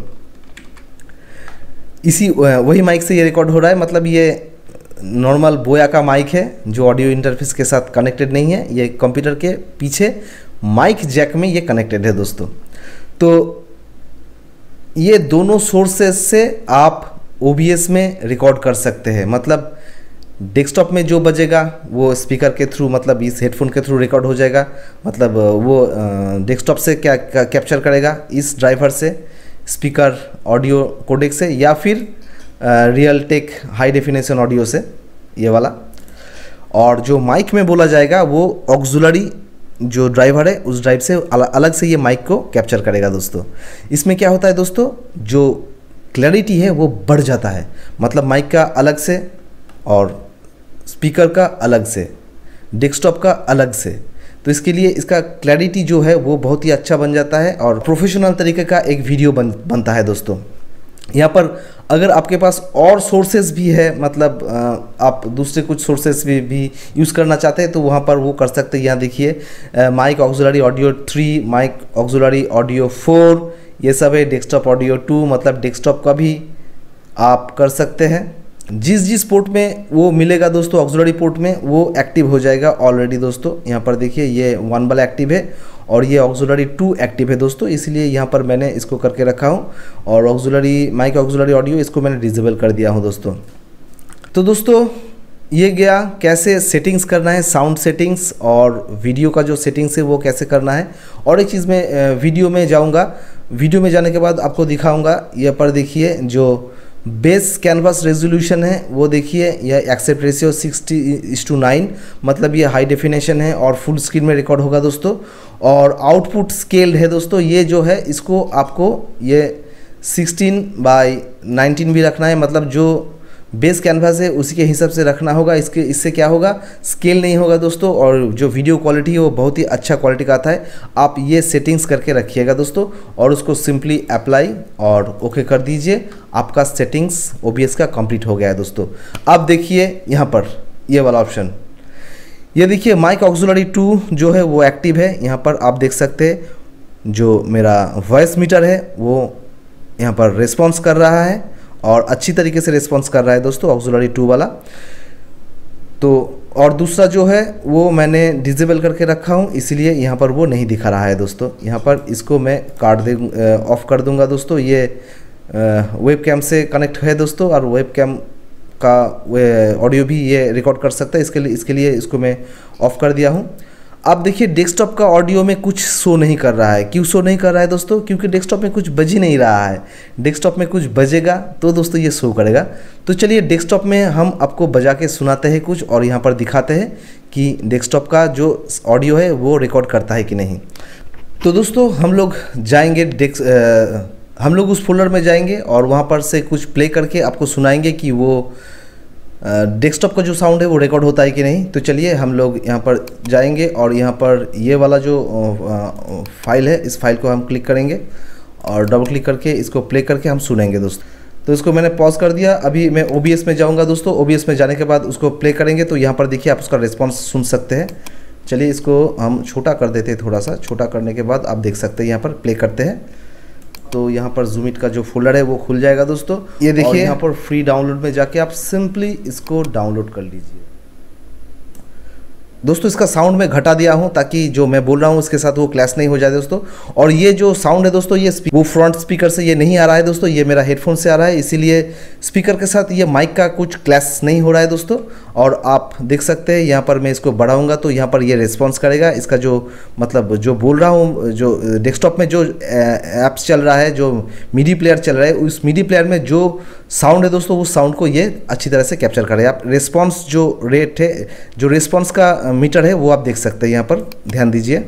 [SPEAKER 1] इसी वही माइक से ये रिकॉर्ड हो रहा है। मतलब ये नॉर्मल बोया का माइक है जो ऑडियो इंटरफेस के साथ कनेक्टेड नहीं है, ये कंप्यूटर के पीछे माइक जैक में ये कनेक्टेड है दोस्तों। तो ये दोनों सोर्सेस से आप OBS में रिकॉर्ड कर सकते हैं, मतलब डेस्कटॉप में जो बजेगा वो स्पीकर के थ्रू, मतलब इस हेडफोन के थ्रू रिकॉर्ड हो जाएगा, मतलब वो डेस्कटॉप से क्या कैप्चर करेगा इस ड्राइवर से, स्पीकर ऑडियो कोडेक से, या फिर रियलटेक हाई डेफिनेशन ऑडियो से, ये वाला। और जो माइक में बोला जाएगा वो ऑक्सिलरी जो ड्राइवर है उस ड्राइव से अलग से ये माइक को कैप्चर करेगा दोस्तों। इसमें क्या होता है दोस्तों, जो क्लैरिटी है वो बढ़ जाता है, मतलब माइक का अलग से और स्पीकर का अलग से, डेस्कटॉप का अलग से, तो इसके लिए इसका क्लैरिटी जो है वो बहुत ही अच्छा बन जाता है और प्रोफेशनल तरीके का एक वीडियो बनता है दोस्तों। यहाँ पर अगर आपके पास और सोर्सेज भी है, मतलब आप दूसरे कुछ सोर्सेज भी यूज़ करना चाहते हैं तो वहाँ पर वो कर सकते हैं। यहाँ देखिए mic auxiliary audio 3, mic auxiliary audio 4, ये सब है। डेस्कटॉप ऑडियो 2, मतलब डेस्कटॉप का भी आप कर सकते हैं। जिस पोर्ट में वो मिलेगा दोस्तों, ऑक्सिलरी पोर्ट में वो एक्टिव हो जाएगा ऑलरेडी दोस्तों। यहाँ पर देखिए ये 1 वाला एक्टिव है और ये ऑक्सिलरी 2 एक्टिव है दोस्तों, इसलिए यहाँ पर मैंने इसको करके रखा हूँ। और ऑक्सिलरी माइक ऑक्सिलरी ऑडियो इसको मैंने डिसेबल कर दिया हूँ दोस्तों। तो दोस्तों ये गया कैसे सेटिंग्स करना है, साउंड सेटिंग्स, और वीडियो का जो सेटिंग्स है वो कैसे करना है। और एक चीज़ मैं वीडियो में जाऊँगा, वीडियो में जाने के बाद आपको दिखाऊँगा। यहाँ पर देखिए जो बेस कैनवास रेजोल्यूशन है वो देखिए, यह एक्सेप्ट रेशियो 60:9, मतलब ये हाई डेफिनेशन है और फुल स्क्रीन में रिकॉर्ड होगा दोस्तों। और आउटपुट स्केल्ड है दोस्तों, ये जो है इसको आपको ये 16:19 भी रखना है, मतलब जो बेस कैनवास है उसी के हिसाब से रखना होगा। इससे क्या होगा, स्केल नहीं होगा दोस्तों, और जो वीडियो क्वालिटी है वो बहुत ही अच्छा क्वालिटी का आता है। आप ये सेटिंग्स करके रखिएगा दोस्तों और उसको सिंपली अप्लाई और ओके कर दीजिए। आपका सेटिंग्स OBS का कंप्लीट हो गया है दोस्तों। अब देखिए यहाँ पर ये वाला ऑप्शन, ये देखिए माइक ऑक्सिलरी 2 जो है वो एक्टिव है। यहाँ पर आप देख सकते हैं जो मेरा वॉइस मीटर है वो यहाँ पर रिस्पॉन्स कर रहा है और अच्छी तरीके से रिस्पॉन्स कर रहा है दोस्तों, ऑक्सिलरी 2 वाला। तो और दूसरा जो है वो मैंने डिसेबल करके रखा हूँ, इसलिए यहाँ पर वो नहीं दिखा रहा है दोस्तों। यहाँ पर इसको मैं ऑफ कर दूंगा दोस्तों। ये वेब कैम से कनेक्ट है दोस्तों और वेब कैम का ऑडियो भी ये रिकॉर्ड कर सकता है, इसके लिए इसको मैं ऑफ कर दिया हूँ। अब देखिए डेस्कटॉप का ऑडियो में कुछ शो नहीं कर रहा है। क्यों शो नहीं कर रहा है दोस्तों? क्योंकि डेस्कटॉप में कुछ बज ही नहीं रहा है। डेस्कटॉप में कुछ बजेगा तो दोस्तों ये शो करेगा। तो चलिए डेस्कटॉप में हम आपको बजा के सुनाते हैं कुछ और यहाँ पर दिखाते हैं कि डेस्कटॉप का जो ऑडियो है वो रिकॉर्ड करता है कि नहीं। तो दोस्तों हम लोग जाएंगे हम लोग उस फोल्डर में जाएंगे और वहाँ पर से कुछ प्ले करके आपको सुनाएंगे कि वो डेस्कटॉप का जो साउंड है वो रिकॉर्ड होता है कि नहीं। तो चलिए हम लोग यहाँ पर जाएंगे और यहाँ पर ये वाला जो फाइल है इस फाइल को हम क्लिक करेंगे और डबल क्लिक करके इसको प्ले करके हम सुनेंगे दोस्तों। तो इसको मैंने पॉज कर दिया। अभी मैं OBS में जाऊँगा दोस्तों। OBS में जाने के बाद उसको प्ले करेंगे तो यहाँ पर देखिए आप उसका रिस्पॉन्स सुन सकते हैं। चलिए इसको हम छोटा कर देते हैं, थोड़ा सा छोटा करने के बाद आप देख सकते हैं यहाँ पर प्ले करते हैं तो यहाँ पर ज़ूम इन का जो फोल्डर है वो खुल जाएगा दोस्तों। ये देखिए यहाँ पर फ्री डाउनलोड में जाके आप सिंपली इसको डाउनलोड कर लीजिए दोस्तों। इसका साउंड मैं घटा दिया हूँ ताकि जो मैं बोल रहा हूँ उसके साथ वो क्लैश नहीं हो जाए दोस्तों। और ये जो साउंड है दोस्तों ये वो फ्रंट स्पीकर से ये नहीं आ रहा है दोस्तों, ये मेरा हेडफोन से आ रहा है, इसीलिए स्पीकर के साथ ये माइक का कुछ क्लैश नहीं हो रहा है दोस्तों। और आप देख सकते हैं यहाँ पर मैं इसको बढ़ाऊँगा तो यहाँ पर ये रिस्पॉन्स करेगा। इसका जो मतलब जो बोल रहा हूँ, जो डेस्कटॉप में जो ऐप्स चल रहा है, जो मीडी प्लेयर चल रहा है, उस मीडी प्लेयर में जो साउंड है दोस्तों उस साउंड को ये अच्छी तरह से कैप्चर करेगा। आप रिस्पॉन्स जो रेट है, जो रिस्पॉन्स का मीटर है वो आप देख सकते हैं, यहाँ पर ध्यान दीजिए।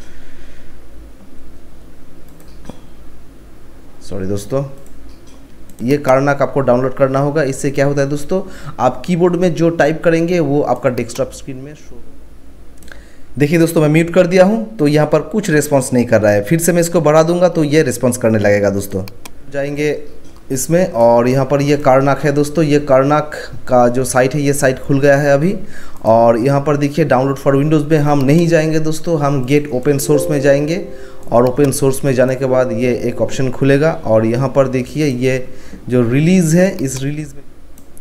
[SPEAKER 1] सॉरी दोस्तों, ये कारनाक आपको डाउनलोड करना होगा। इससे क्या होता है दोस्तों, आप कीबोर्ड में जो टाइप करेंगे वो आपका डेस्कटॉप स्क्रीन में शो। देखिए दोस्तों मैं म्यूट कर दिया हूं तो यहाँ पर कुछ रिस्पॉन्स नहीं कर रहा है। फिर से मैं इसको बढ़ा दूंगा तो ये रिस्पॉन्स करने लगेगा दोस्तों। जाएंगे इसमें और यहाँ पर ये कारनाक है दोस्तों। ये कारनाक का जो साइट है ये साइट खुल गया है अभी। और यहाँ पर देखिए डाउनलोड फॉर विंडोज़ में हम नहीं जाएंगे दोस्तों, हम गेट ओपन सोर्स में जाएंगे और ओपन सोर्स में जाने के बाद ये एक ऑप्शन खुलेगा और यहाँ पर देखिए ये जो रिलीज़ है, इस रिलीज़ में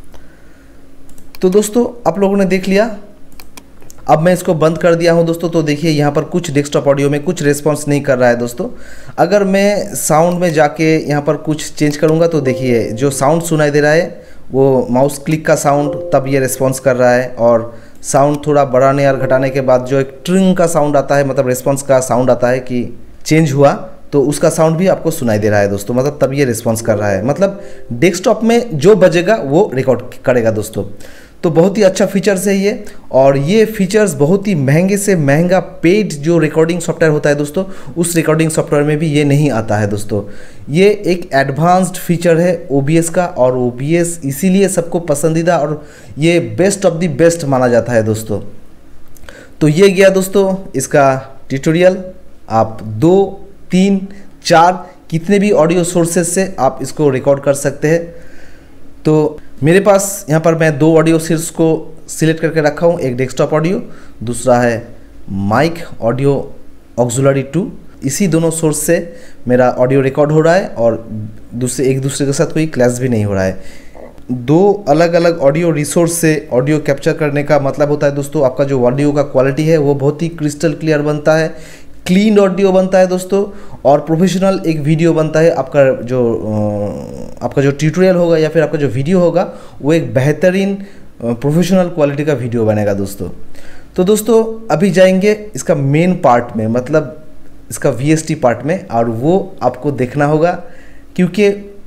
[SPEAKER 1] तो दोस्तों आप लोगों ने देख लिया। अब मैं इसको बंद कर दिया हूं दोस्तों। तो देखिए यहाँ पर कुछ डेस्कटॉप ऑडियो में कुछ रिस्पॉन्स नहीं कर रहा है दोस्तों। अगर मैं साउंड में जाके यहाँ पर कुछ चेंज करूँगा तो देखिए जो साउंड सुनाई दे रहा है वो माउस क्लिक का साउंड, तब ये रिस्पॉन्स कर रहा है। और साउंड थोड़ा बढ़ाने और घटाने के बाद जो एक ट्रिंग का साउंड आता है, मतलब रिस्पॉन्स का साउंड आता है कि चेंज हुआ, तो उसका साउंड भी आपको सुनाई दे रहा है दोस्तों। मतलब तब ये रिस्पॉन्स कर रहा है, मतलब डेस्कटॉप में जो बजेगा वो रिकॉर्ड करेगा दोस्तों। तो बहुत ही अच्छा फीचर्स है ये। और ये फीचर्स बहुत ही महंगे से महंगा पेड जो रिकॉर्डिंग सॉफ्टवेयर होता है दोस्तों, उस रिकॉर्डिंग सॉफ्टवेयर में भी ये नहीं आता है दोस्तों। ये एक एडवांस्ड फीचर है OBS का और OBS इसीलिए सबको पसंदीदा और ये बेस्ट ऑफ द बेस्ट माना जाता है दोस्तों। तो ये गया दोस्तों इसका ट्यूटोरियल। आप 2, 3, 4 कितने भी ऑडियो सोर्सेज से आप इसको रिकॉर्ड कर सकते हैं। तो मेरे पास यहाँ पर मैं 2 ऑडियो सोर्स को सिलेक्ट करके रखा हूँ, एक डेस्कटॉप ऑडियो, दूसरा है माइक ऑडियो ऑक्सिलरी 2। इसी दोनों सोर्स से मेरा ऑडियो रिकॉर्ड हो रहा है और एक दूसरे के साथ कोई क्लैश भी नहीं हो रहा है। 2 अलग अलग ऑडियो रिसोर्स से ऑडियो कैप्चर करने का मतलब होता है दोस्तों आपका जो ऑडियो का क्वालिटी है वो बहुत ही क्रिस्टल क्लियर बनता है, क्लीन ऑडियो बनता है दोस्तों, और प्रोफेशनल एक वीडियो बनता है। आपका जो ट्यूटोरियल होगा या फिर आपका जो वीडियो होगा वो एक बेहतरीन प्रोफेशनल क्वालिटी का वीडियो बनेगा दोस्तों। तो दोस्तों अभी जाएंगे इसका मेन पार्ट में, मतलब इसका VST पार्ट में, और वो आपको देखना होगा क्योंकि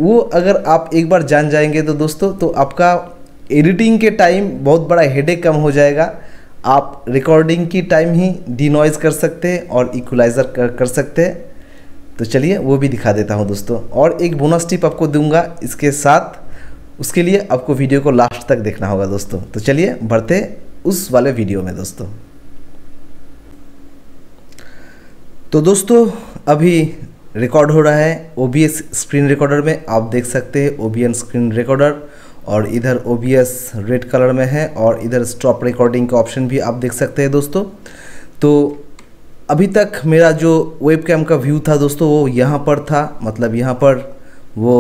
[SPEAKER 1] वो अगर आप एक बार जान जाएंगे तो दोस्तों, तो आपका एडिटिंग के टाइम बहुत बड़ा हेडेक कम हो जाएगा। आप रिकॉर्डिंग की टाइम ही डिनॉइज कर सकते हैं और इक्वलाइज़र कर सकते हैं। तो चलिए वो भी दिखा देता हूं दोस्तों, और एक बोनस टिप आपको दूंगा इसके साथ। उसके लिए आपको वीडियो को लास्ट तक देखना होगा दोस्तों। तो चलिए बढ़ते उस वाले वीडियो में दोस्तों। तो दोस्तों अभी रिकॉर्ड हो रहा है OBS स्क्रीन रिकॉर्डर में। आप देख सकते हैं OBS स्क्रीन रिकॉर्डर, और इधर OBS रेड कलर में है, और इधर स्टॉप रिकॉर्डिंग का ऑप्शन भी आप देख सकते हैं दोस्तों। तो अभी तक मेरा जो वेबकैम का व्यू था दोस्तों वो यहाँ पर था, मतलब यहाँ पर वो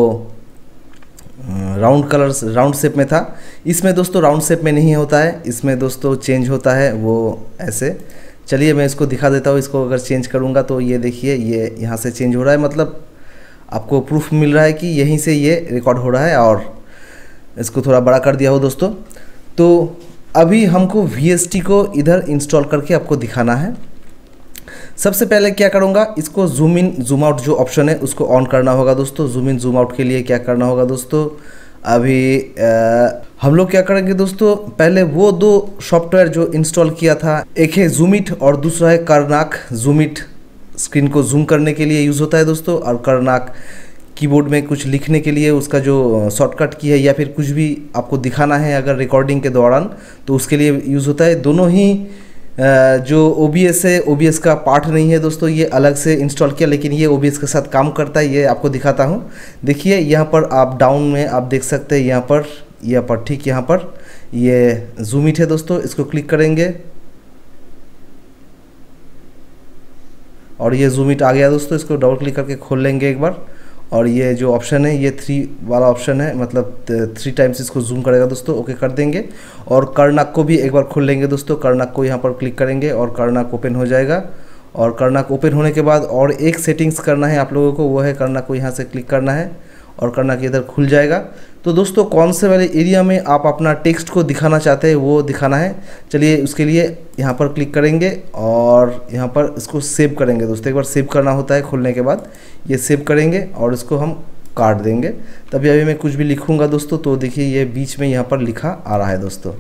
[SPEAKER 1] राउंड शेप में था। इसमें दोस्तों राउंड शेप में नहीं होता है, इसमें दोस्तों चेंज होता है वो ऐसे। चलिए मैं इसको दिखा देता हूँ। इसको अगर चेंज करूँगा तो ये देखिए, ये यहाँ से चेंज हो रहा है, मतलब आपको प्रूफ मिल रहा है कि यहीं से ये रिकॉर्ड हो रहा है। और इसको थोड़ा बड़ा कर दिया हो दोस्तों। तो अभी हमको VST को इधर इंस्टॉल करके आपको दिखाना है। सबसे पहले क्या करूँगा, इसको जूम इन जूम आउट जो ऑप्शन है उसको ऑन करना होगा दोस्तों। जूम इन जूम आउट के लिए क्या करना होगा दोस्तों, अभी हम लोग क्या करेंगे दोस्तों, पहले वो दो सॉफ्टवेयर जो इंस्टॉल किया था, एक है जूमिट और दूसरा है करनाक। जूमिट स्क्रीन को जूम करने के लिए यूज़ होता है दोस्तों, और करनाक कीबोर्ड में कुछ लिखने के लिए उसका जो शॉर्टकट की है, या फिर कुछ भी आपको दिखाना है अगर रिकॉर्डिंग के दौरान, तो उसके लिए यूज़ होता है। दोनों ही जो OBS है, OBS का पार्ट नहीं है दोस्तों, ये अलग से इंस्टॉल किया, लेकिन ये OBS के साथ काम करता है। ये आपको दिखाता हूँ। देखिए यहाँ पर आप डाउन में आप देख सकते हैं, यहाँ पर ठीक यहाँ पर ये जूमिट है दोस्तों। इसको क्लिक करेंगे और ये जूमिट आ गया दोस्तों। इसको डबल क्लिक करके खोल लेंगे एक बार, और ये जो ऑप्शन है ये 3 वाला ऑप्शन है, मतलब 3 टाइम्स इसको जूम करेगा दोस्तों। ओके कर देंगे, और करनाक को भी एक बार खोल लेंगे दोस्तों। करनाक को यहाँ पर क्लिक करेंगे और करनाक ओपन हो जाएगा। और करनाक ओपन होने के बाद और एक सेटिंग्स करना है आप लोगों को, वो है करनाक को यहाँ से क्लिक करना है और करनाक इधर खुल जाएगा। तो दोस्तों कौन से वाले एरिया में आप अपना टेक्स्ट को दिखाना चाहते हैं वो दिखाना है। चलिए उसके लिए यहाँ पर क्लिक करेंगे और यहाँ पर इसको सेव करेंगे दोस्तों। एक बार सेव करना होता है खोलने के बाद, ये सेव करेंगे और इसको हम काट देंगे। तभी अभी मैं कुछ भी लिखूँगा दोस्तों, तो देखिए ये बीच में यहाँ पर लिखा आ रहा है दोस्तों।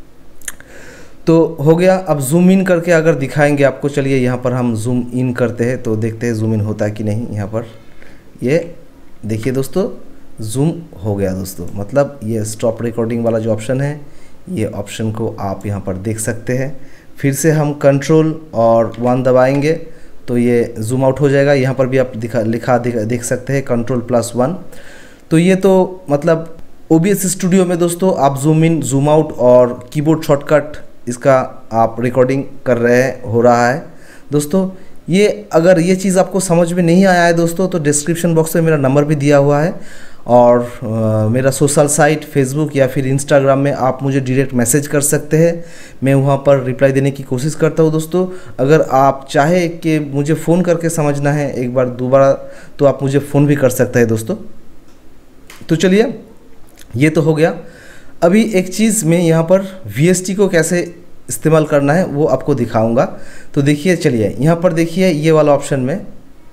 [SPEAKER 1] तो हो गया। अब जूम इन करके अगर दिखाएंगे आपको, चलिए यहाँ पर हम जूम इन करते हैं तो देखते हैं जूम इन होता है कि नहीं। यहाँ पर ये देखिए दोस्तों जूम हो गया दोस्तों, मतलब ये स्टॉप रिकॉर्डिंग वाला जो ऑप्शन है, ये ऑप्शन को आप यहाँ पर देख सकते हैं। फिर से हम कंट्रोल और 1 दबाएंगे तो ये जूम आउट हो जाएगा। यहाँ पर भी आप देख सकते हैं Ctrl+1। तो ये तो मतलब OBS स्टूडियो में दोस्तों आप जूम इन जूम आउट और कीबोर्ड शॉर्टकट इसका आप रिकॉर्डिंग कर रहे हो रहा है दोस्तों। ये अगर ये चीज़ आपको समझ में नहीं आया है दोस्तों, तो डिस्क्रिप्शन बॉक्स में मेरा नंबर भी दिया हुआ है, और मेरा सोशल साइट फेसबुक या फिर इंस्टाग्राम में आप मुझे डायरेक्ट मैसेज कर सकते हैं। मैं वहाँ पर रिप्लाई देने की कोशिश करता हूँ दोस्तों। अगर आप चाहे कि मुझे फ़ोन करके समझना है एक बार दोबारा, तो आप मुझे फ़ोन भी कर सकते हैं दोस्तों। तो चलिए ये तो हो गया। अभी एक चीज़ मैं यहाँ पर VST को कैसे इस्तेमाल करना है वो आपको दिखाऊंगा। तो देखिए चलिए यहाँ पर देखिए ये वाला ऑप्शन में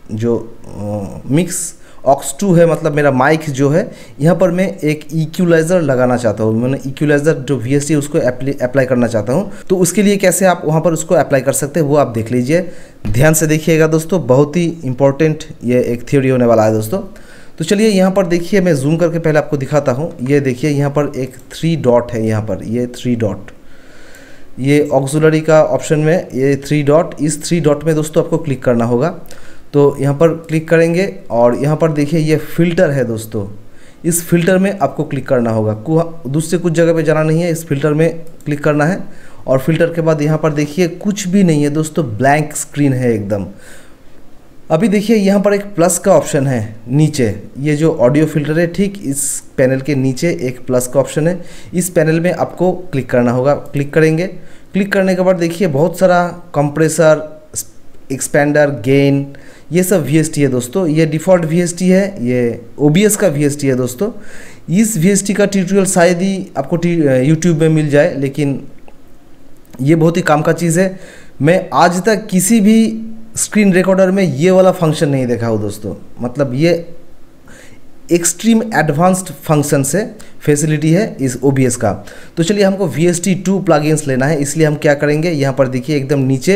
[SPEAKER 1] जो मिक्स ऑक्स 2 है, मतलब मेरा माइक जो है, यहाँ पर मैं एक इक्वलाइज़र लगाना चाहता हूँ। मैंने इक्वलाइज़र जो VST है उसको अप्लाई करना चाहता हूँ। तो उसके लिए कैसे आप वहाँ पर उसको अप्लाई कर सकते हैं वो आप देख लीजिए, ध्यान से देखिएगा दोस्तों। बहुत ही इंपॉर्टेंट ये एक थ्योरी होने वाला है दोस्तों। तो चलिए यहाँ पर देखिए, मैं जूम करके पहले आपको दिखाता हूँ। ये देखिए यहाँ पर एक 3 डॉट है, यहाँ पर ये 3 डॉट, ये ऑक्सिलरी का ऑप्शन में ये 3 डॉट, इस 3 डॉट में दोस्तों आपको क्लिक करना होगा। तो यहाँ पर क्लिक करेंगे और यहाँ पर देखिए ये फ़िल्टर है दोस्तों, इस फिल्टर में आपको क्लिक करना होगा। दूसरे कुछ जगह पे जाना नहीं है, इस फिल्टर में क्लिक करना है। और फिल्टर के बाद यहाँ पर देखिए कुछ भी नहीं है दोस्तों, ब्लैंक स्क्रीन है एकदम। अभी देखिए यहाँ पर एक प्लस का ऑप्शन है नीचे, ये जो ऑडियो फिल्टर है ठीक इस पैनल के नीचे एक प्लस का ऑप्शन है, इस पैनल में आपको क्लिक करना होगा। क्लिक करेंगे, क्लिक करने के बाद देखिए बहुत सारा कंप्रेसर, एक्सपेंडर, गेन, ये सब VST है दोस्तों। ये डिफ़ॉल्ट VST है, ये OBS का VST है दोस्तों। इस VST का ट्यूटोरियल शायद ही आपको YouTube में मिल जाए, लेकिन ये बहुत ही काम का चीज़ है। मैं आज तक किसी भी स्क्रीन रिकॉर्डर में ये वाला फंक्शन नहीं देखा हो दोस्तों, मतलब ये एक्सट्रीम एडवांस्ड फंक्शन से फैसिलिटी है इस OBS का। तो चलिए हमको VST2 प्लगइन्स लेना है, इसलिए हम क्या करेंगे, यहाँ पर देखिए एकदम नीचे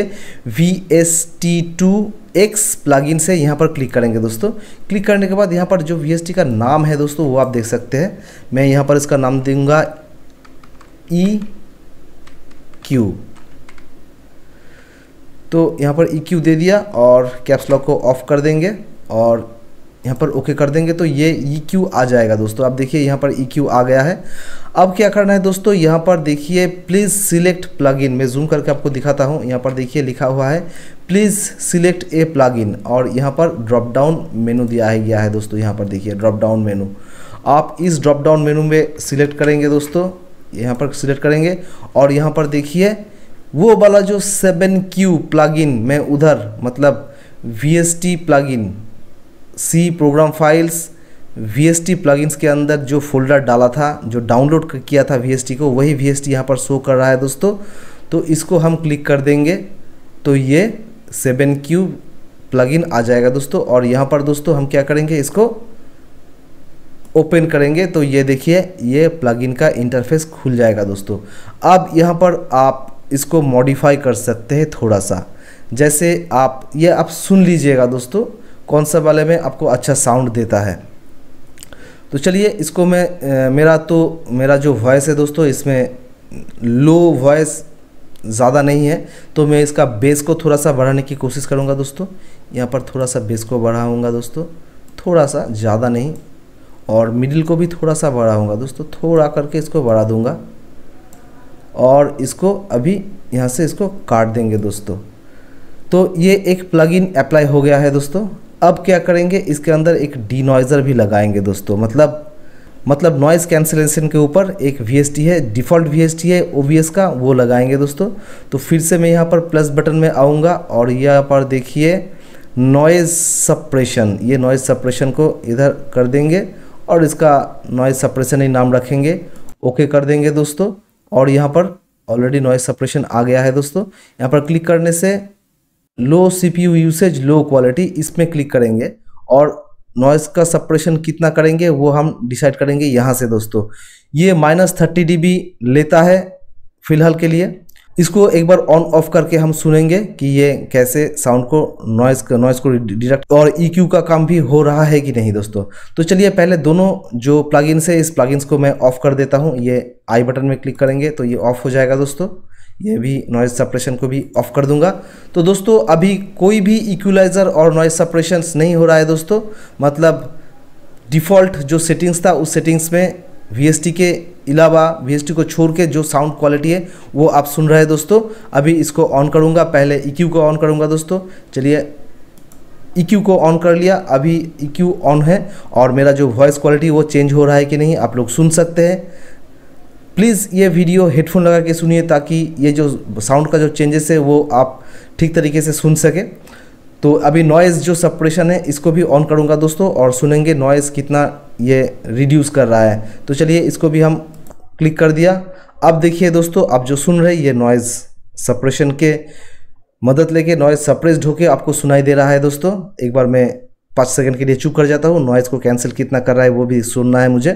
[SPEAKER 1] VST2X प्लगइन से यहाँ पर क्लिक करेंगे दोस्तों। क्लिक करने के बाद यहाँ पर जो VST का नाम है दोस्तों वो आप देख सकते हैं। मैं यहाँ पर इसका नाम दूंगा EQ। तो यहाँ पर EQ दे दिया और कैप्स लॉक को ऑफ कर देंगे और यहाँ पर ओके कर देंगे तो ये EQ आ जाएगा दोस्तों। आप देखिए यहाँ पर EQ आ गया है। अब क्या करना है दोस्तों, यहाँ पर देखिए प्लीज़ सिलेक्ट प्लगइन। मैं जूम करके आपको दिखाता हूँ। यहाँ पर देखिए लिखा हुआ है प्लीज़ सिलेक्ट ए प्लगइन और यहाँ पर ड्रॉप डाउन मेनू दिया है गया है दोस्तों। यहाँ पर देखिए ड्रॉप डाउन मेनू, आप इस ड्रॉप डाउन मेनू में सिलेक्ट करेंगे दोस्तों। यहाँ पर सिलेक्ट करेंगे और यहाँ पर देखिए वो वाला जो 7Q प्लगइन मैं उधर मतलब VST plugin C program files VST plugins के अंदर जो फोल्डर डाला था, जो डाउनलोड किया था VST को, वही VST यहाँ पर शो कर रहा है दोस्तों। तो इसको हम क्लिक कर देंगे तो ये 7Q प्लगइन आ जाएगा दोस्तों। और यहाँ पर दोस्तों हम क्या करेंगे, इसको ओपन करेंगे तो ये देखिए ये प्लगइन का इंटरफेस खुल जाएगा दोस्तों। अब यहाँ पर आप इसको मॉडिफाई कर सकते हैं थोड़ा सा, जैसे आप ये आप सुन लीजिएगा दोस्तों कौन सा वाले में आपको अच्छा साउंड देता है। तो चलिए इसको मैं मेरा जो वॉइस है दोस्तों इसमें लो वॉइस ज़्यादा नहीं है, तो मैं इसका बेस को थोड़ा सा बढ़ाने की कोशिश करूँगा दोस्तों। यहाँ पर थोड़ा सा बेस को बढ़ाऊँगा दोस्तों, थोड़ा सा, ज़्यादा नहीं। और मिडिल को भी थोड़ा सा बढ़ाऊँगा दोस्तों, थोड़ा करके इसको बढ़ा दूँगा और इसको अभी यहाँ से इसको काट देंगे दोस्तों। तो ये एक प्लगइन अप्लाई हो गया है दोस्तों। अब क्या करेंगे, इसके अंदर एक डिनॉइज़र भी लगाएंगे दोस्तों, मतलब नॉइज़ कैंसिलेशन के ऊपर एक VST है, डिफ़ॉल्ट VST है OBS का, वो लगाएंगे दोस्तों। तो फिर से मैं यहाँ पर प्लस बटन में आऊँगा और यहाँ पर देखिए नॉइज़ सप्रेशन, ये नॉइज़ सप्रेशन को इधर कर देंगे और इसका नॉइज़ सप्रेशन ही नाम रखेंगे। ओके कर देंगे दोस्तों और यहाँ पर ऑलरेडी नॉइज़ सप्रेशन आ गया है दोस्तों। यहाँ पर क्लिक करने से low CPU usage low quality, इसमें क्लिक करेंगे और नॉइज़ का सप्रेशन कितना करेंगे वो हम डिसाइड करेंगे यहाँ से दोस्तों। ये -30 dB लेता है फ़िलहाल के लिए। इसको एक बार ऑन ऑफ करके हम सुनेंगे कि ये कैसे साउंड को नॉइज़ को डिटेक्ट और EQ का काम भी हो रहा है कि नहीं दोस्तों। तो चलिए पहले दोनों जो प्लगइन्स है इस प्लगइन्स को मैं ऑफ़ कर देता हूँ। ये आई बटन में क्लिक करेंगे तो ये ऑफ़ हो जाएगा दोस्तों। ये भी नॉइज़ सप्रेशन को भी ऑफ़ कर दूंगा। तो दोस्तों अभी कोई भी इक्वलाइज़र और नॉइज़ सप्रेशंस नहीं हो रहा है दोस्तों, मतलब डिफ़ॉल्ट जो सेटिंग्स था उस सेटिंग्स में VST के अलावा VST को छोड़ के जो साउंड क्वालिटी है वो आप सुन रहे हैं दोस्तों। अभी इसको ऑन करूंगा, पहले EQ को ऑन करूंगा दोस्तों। चलिए EQ को ऑन कर लिया, अभी EQ ऑन है और मेरा जो वॉइस क्वालिटी वो चेंज हो रहा है कि नहीं आप लोग सुन सकते हैं। प्लीज़ ये वीडियो हेडफोन लगा के सुनिए ताकि ये जो साउंड का जो चेंजेस है वो आप ठीक तरीके से सुन सकें। तो अभी नॉइज़ जो सप्रेशन है इसको भी ऑन करूंगा दोस्तों और सुनेंगे नॉइज़ कितना ये रिड्यूस कर रहा है। तो चलिए इसको भी हम क्लिक कर दिया। अब देखिए दोस्तों आप जो सुन रहे हैं ये नॉइज़ सप्रेशन के मदद लेके नॉइज़ सप्रेस्ड होके आपको सुनाई दे रहा है दोस्तों। एक बार मैं 5 सेकंड के लिए चुप कर जाता हूँ, नॉइज़ को कैंसिल कितना कर रहा है वो भी सुनना है मुझे।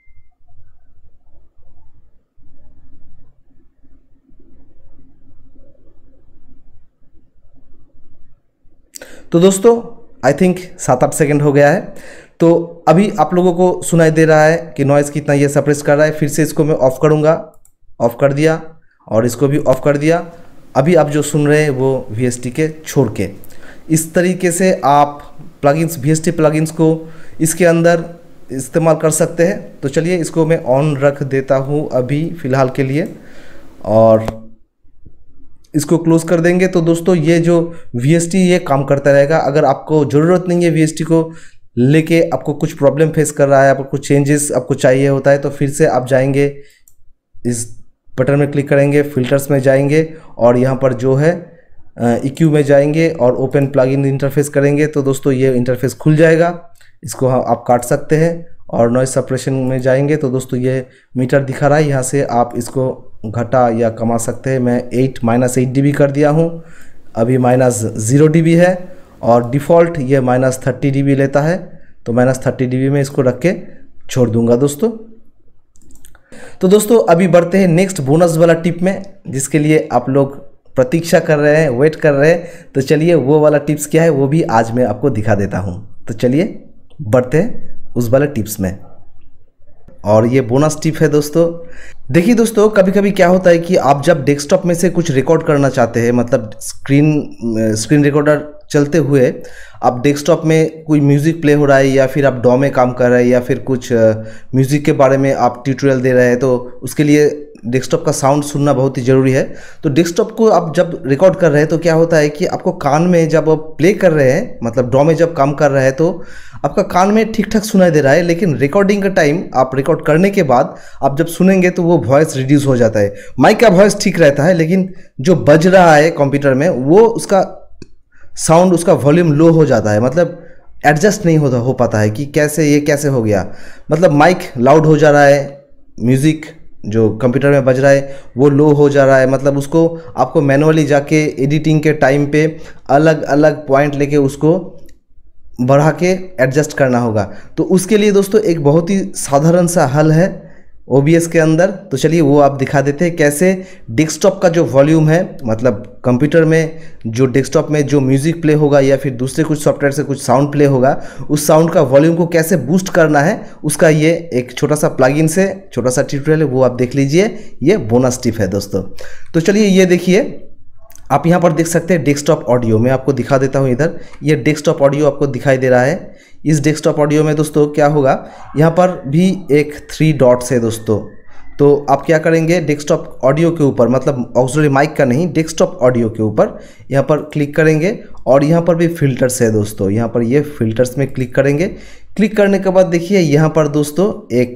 [SPEAKER 1] तो दोस्तों आई थिंक 7-8 सेकंड हो गया है। तो अभी आप लोगों को सुनाई दे रहा है कि नॉइज़ कितना ये सप्रेस कर रहा है। फिर से इसको मैं ऑफ़ करूँगा, ऑफ़ कर दिया और इसको भी ऑफ़ कर दिया। अभी आप जो सुन रहे हैं वो VST के छोड़ के। इस तरीके से आप प्लगइन्स VST प्लगइन्स को इसके अंदर इस्तेमाल कर सकते हैं। तो चलिए इसको मैं ऑन रख देता हूँ अभी फ़िलहाल के लिए और इसको क्लोज़ कर देंगे। तो दोस्तों ये जो VST ये काम करता रहेगा। अगर आपको ज़रूरत नहीं है VST को लेके, आपको कुछ प्रॉब्लम फेस कर रहा है, आपको कुछ चेंजेस आपको चाहिए होता है, तो फिर से आप जाएंगे इस बटन में क्लिक करेंगे, फिल्टर्स में जाएंगे और यहाँ पर जो है EQ में जाएंगे और ओपन प्लगइन इंटरफेस करेंगे। तो दोस्तों ये इंटरफेस खुल जाएगा, इसको आप काट सकते हैं। और नॉइज़ सप्रेशन में जाएंगे तो दोस्तों ये मीटर दिखा रहा है, यहाँ से आप इसको घटा या कमा सकते हैं। मैं -8 dB कर दिया हूँ, अभी -0 dB है और डिफ़ॉल्ट ये -30 dB लेता है। तो -30 dB में इसको रख के छोड़ दूंगा दोस्तों। तो दोस्तों अभी बढ़ते हैं नेक्स्ट बोनस वाला टिप में, जिसके लिए आप लोग प्रतीक्षा कर रहे हैं, वेट कर रहे हैं। तो चलिए वो वाला टिप्स क्या है वो भी आज मैं आपको दिखा देता हूँ। तो चलिए बढ़ते हैं उस वाले टिप्स में। और ये बोनस टिप है दोस्तों। देखिए दोस्तों, कभी कभी क्या होता है कि आप जब डेस्कटॉप में से कुछ रिकॉर्ड करना चाहते हैं, मतलब स्क्रीन रिकॉर्डर चलते हुए आप डेस्कटॉप में कोई म्यूज़िक प्ले हो रहा है, या फिर आप डॉ में काम कर रहे हैं, या फिर कुछ म्यूज़िक के बारे में आप ट्यूटोरियल दे रहे हैं, तो उसके लिए डेस्कटॉप का साउंड सुनना बहुत ही ज़रूरी है। तो डेस्कटॉप को आप जब रिकॉर्ड कर रहे हैं तो क्या होता है कि आपको कान में जब आप प्ले कर रहे हैं, मतलब डॉ में जब काम कर रहे हैं, तो आपका कान में ठीक ठाक सुनाई दे रहा है, लेकिन रिकॉर्डिंग का टाइम आप रिकॉर्ड करने के बाद आप जब सुनेंगे तो वो वॉइस रिड्यूस हो जाता है। माइक का वॉइस ठीक रहता है, लेकिन जो बज रहा है कंप्यूटर में वो उसका साउंड, उसका वॉल्यूम लो हो जाता है, मतलब एडजस्ट नहीं हो पाता है कि कैसे हो गया। मतलब माइक लाउड हो जा रहा है, म्यूज़िक जो कंप्यूटर में बज रहा है वो लो हो जा रहा है, मतलब उसको आपको मैनुअली जाके एडिटिंग के टाइम पे अलग अलग पॉइंट लेके उसको बढ़ा के एडजस्ट करना होगा। तो उसके लिए दोस्तों एक बहुत ही साधारण सा हल है OBS के अंदर। तो चलिए वो आप दिखा देते हैं कैसे डेस्कटॉप का जो वॉल्यूम है, मतलब कंप्यूटर में जो डेस्कटॉप में जो म्यूज़िक प्ले होगा या फिर दूसरे कुछ सॉफ्टवेयर से कुछ साउंड प्ले होगा, उस साउंड का वॉल्यूम को कैसे बूस्ट करना है, उसका ये एक छोटा सा प्लगइन से छोटा सा ट्यूटोरियल है, वो आप देख लीजिए। ये बोनस टिप है दोस्तों। तो चलिए ये देखिए, आप यहाँ पर देख सकते हैं डेस्कटॉप ऑडियो। मैं आपको दिखा देता हूँ इधर, ये डेस्कटॉप ऑडियो आपको दिखाई दे रहा है। इस डेस्कटॉप ऑडियो में दोस्तों क्या होगा, यहाँ पर भी एक 3 डॉट्स है दोस्तों। तो आप क्या करेंगे, डेस्कटॉप ऑडियो के ऊपर, मतलब ऑक्सिलरी माइक का नहीं, डेस्कटॉप ऑडियो के ऊपर यहाँ पर क्लिक करेंगे, और यहाँ पर भी फिल्टर्स है दोस्तों। यहाँ पर ये फिल्टर्स में क्लिक करेंगे। क्लिक करने के बाद देखिए यहाँ पर दोस्तों एक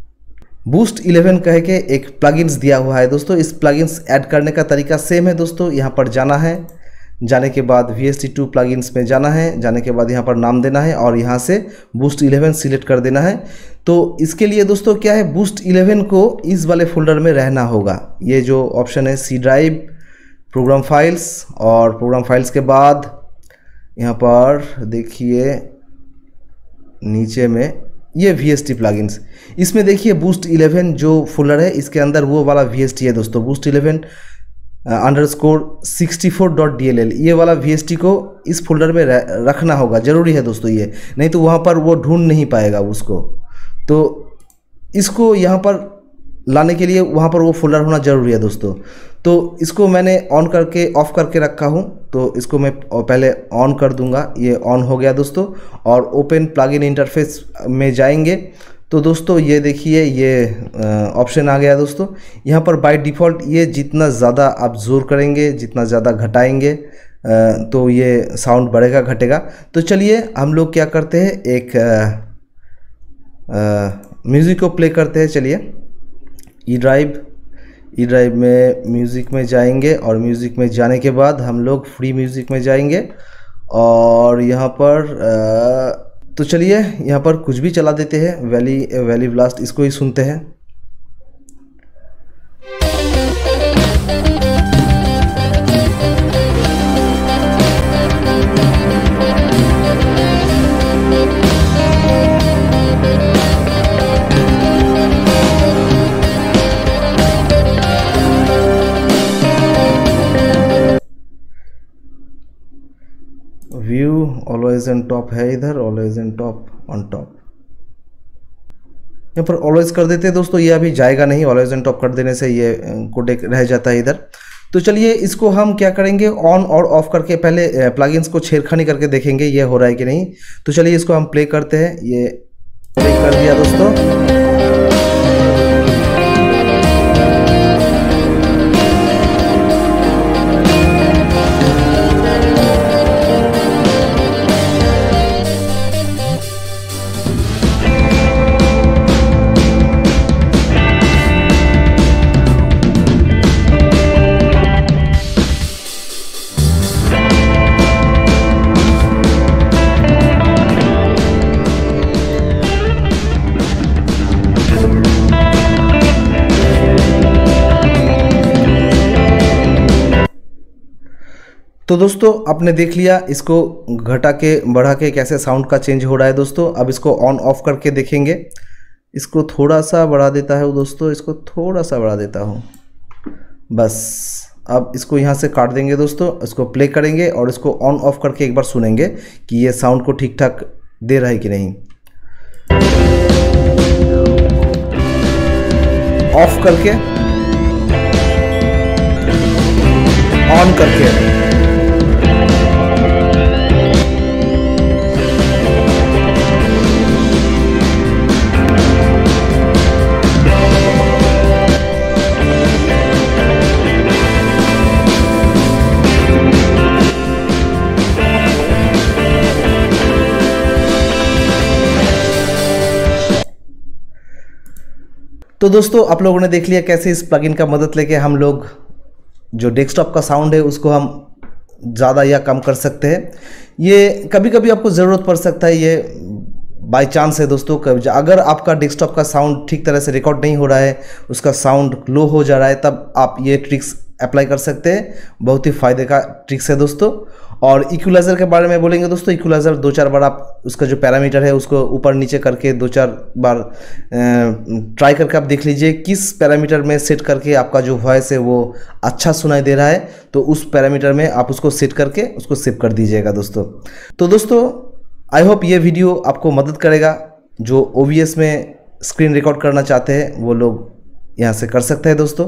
[SPEAKER 1] बूस्ट 11 कह के एक प्लगइन्स दिया हुआ है दोस्तों। इस प्लगइन्स ऐड करने का तरीका सेम है दोस्तों। यहाँ पर जाना है, जाने के बाद VST2 प्लगइन्स में जाना है, जाने के बाद यहाँ पर नाम देना है और यहाँ से बूस्ट 11 सिलेक्ट कर देना है। तो इसके लिए दोस्तों क्या है, बूस्ट 11 को इस वाले फोल्डर में रहना होगा। ये जो ऑप्शन है C ड्राइव, प्रोग्राम फाइल्स, और प्रोग्राम फाइल्स के बाद यहाँ पर देखिए नीचे में ये VST प्लगइन्स, इसमें देखिए बूस्ट 11 जो फोल्डर है इसके अंदर वो वाला VST है दोस्तों, बूस्ट 11 _64.dll। ये वाला VST को इस फोल्डर में रखना होगा, ज़रूरी है दोस्तों ये, नहीं तो वहाँ पर वो ढूंढ नहीं पाएगा उसको। तो इसको यहाँ पर लाने के लिए वहाँ पर वो फोल्डर होना ज़रूरी है दोस्तों। तो इसको मैंने ऑन करके ऑफ़ करके रखा हूँ, तो इसको मैं पहले ऑन कर दूंगा। ये ऑन हो गया दोस्तों। और ओपन प्लगइन इंटरफेस में जाएंगे तो दोस्तों ये देखिए ये ऑप्शन आ गया दोस्तों। यहाँ पर बाय डिफ़ॉल्ट ये जितना ज़्यादा आप जोर करेंगे, जितना ज़्यादा घटाएंगे तो ये साउंड बढ़ेगा घटेगा। तो चलिए हम लोग क्या करते हैं, एक म्यूज़िक को प्ले करते हैं। चलिए ई ड्राइव में म्यूज़िक में जाएंगे, और म्यूज़िक में जाने के बाद हम लोग फ्री म्यूज़िक में जाएंगे, और यहाँ पर तो चलिए यहाँ पर कुछ भी चला देते हैं, वैली ब्लास्ट, इसको ही सुनते हैं। व्यू ऑलवेज ऑन टॉप है इधर, always on top, on top यहाँ पर ऑलवेज कर देते हैं दोस्तों। ये अभी जाएगा नहीं, ऑलवेज ऑन टॉप कर देने से ये कोडेक रह जाता है इधर। तो चलिए इसको हम क्या करेंगे, ऑन और ऑफ करके पहले प्लगइन्स को छेड़खानी करके देखेंगे ये हो रहा है कि नहीं। तो चलिए इसको हम प्ले करते हैं। ये प्ले कर दिया दोस्तों। तो दोस्तों आपने देख लिया इसको घटा के बढ़ा के कैसे साउंड का चेंज हो रहा है दोस्तों। अब इसको ऑन ऑफ करके देखेंगे। इसको थोड़ा सा बढ़ा देता है दोस्तों, इसको थोड़ा सा बढ़ा देता हूँ बस। अब इसको यहाँ से काट देंगे दोस्तों, इसको प्ले करेंगे और इसको ऑन ऑफ करके एक बार सुनेंगे कि ये साउंड को ठीक ठाक दे रहा है कि नहीं। ऑफ करके ऑन करके तो दोस्तों आप लोगों ने देख लिया कैसे इस प्लगइन का मदद लेके हम लोग जो डेस्कटॉप का साउंड है उसको हम ज़्यादा या कम कर सकते हैं। ये कभी कभी आपको ज़रूरत पड़ सकता है, ये बाय चांस है दोस्तों। कभी अगर आपका डेस्कटॉप का साउंड ठीक तरह से रिकॉर्ड नहीं हो रहा है, उसका साउंड लो हो जा रहा है, तब आप ये ट्रिक्स अप्लाई कर सकते हैं। बहुत ही फ़ायदे का ट्रिक्स है दोस्तों। और इक्वलाइज़र के बारे में बोलेंगे दोस्तों, इक्वलाइज़र 2-4 बार आप उसका जो पैरामीटर है उसको ऊपर नीचे करके 2-4 बार ट्राई करके आप देख लीजिए किस पैरामीटर में सेट करके आपका जो वॉइस है वो अच्छा सुनाई दे रहा है, तो उस पैरामीटर में आप उसको सेट करके उसको सेव कर दीजिएगा दोस्तों। तो दोस्तों आई होप ये वीडियो आपको मदद करेगा। जो OBS में स्क्रीन रिकॉर्ड करना चाहते हैं वो लोग यहाँ से कर सकते हैं दोस्तों।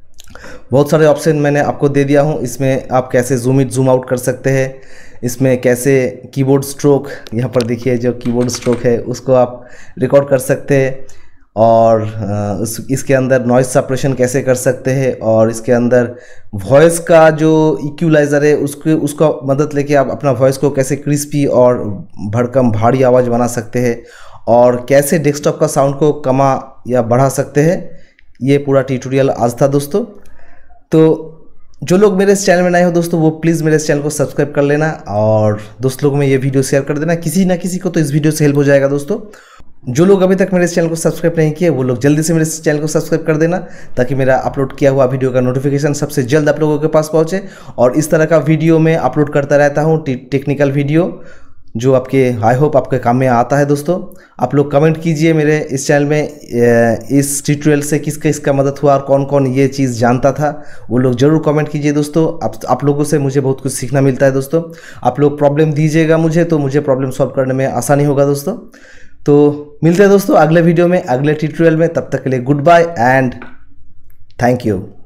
[SPEAKER 1] बहुत सारे ऑप्शन मैंने आपको दे दिया हूँ। इसमें आप कैसे जूम इन जूम आउट कर सकते हैं, इसमें कैसे कीबोर्ड स्ट्रोक, यहाँ पर देखिए जो कीबोर्ड स्ट्रोक है उसको आप रिकॉर्ड कर सकते हैं, और इसके अंदर नॉइज़ सप्रेशन कैसे कर सकते हैं, और इसके अंदर वॉइस का जो इक्वलाइज़र है उसको मदद लेके आप अपना वॉइस को कैसे क्रिस्पी और भड़कम भारी आवाज़ बना सकते हैं, और कैसे डेस्कटॉप का साउंड को कमा या बढ़ा सकते हैं। ये पूरा ट्यूटोरियल आज था दोस्तों। तो जो लोग मेरे इस चैनल में नए हो दोस्तों वो प्लीज़ मेरे इस चैनल को सब्सक्राइब कर लेना, और दोस्त लोगों में ये वीडियो शेयर कर देना। किसी ना किसी को तो इस वीडियो से हेल्प हो जाएगा दोस्तों। जो लोग अभी तक मेरे इस चैनल को सब्सक्राइब नहीं किए वो लोग जल्दी से मेरे इस चैनल को सब्सक्राइब कर देना, ताकि मेरा अपलोड किया हुआ वीडियो का नोटिफिकेशन सबसे जल्द आप लोगों के पास पहुँचे। और इस तरह का वीडियो मैं अपलोड करता रहता हूँ, टेक्निकल वीडियो, जो आपके आई होप आपके काम में आता है दोस्तों। आप लोग कमेंट कीजिए मेरे इस चैनल में इस ट्यूटोरियल से किसका मदद हुआ और कौन कौन ये चीज़ जानता था, वो लोग ज़रूर कमेंट कीजिए दोस्तों। आप लोगों से मुझे बहुत कुछ सीखना मिलता है दोस्तों। आप लोग प्रॉब्लम दीजिएगा मुझे, तो मुझे प्रॉब्लम सॉल्व करने में आसानी होगा दोस्तों। तो मिलते हैं दोस्तों अगले वीडियो में, अगले ट्यूटोरियल में। तब तक के लिए good bye and thank you.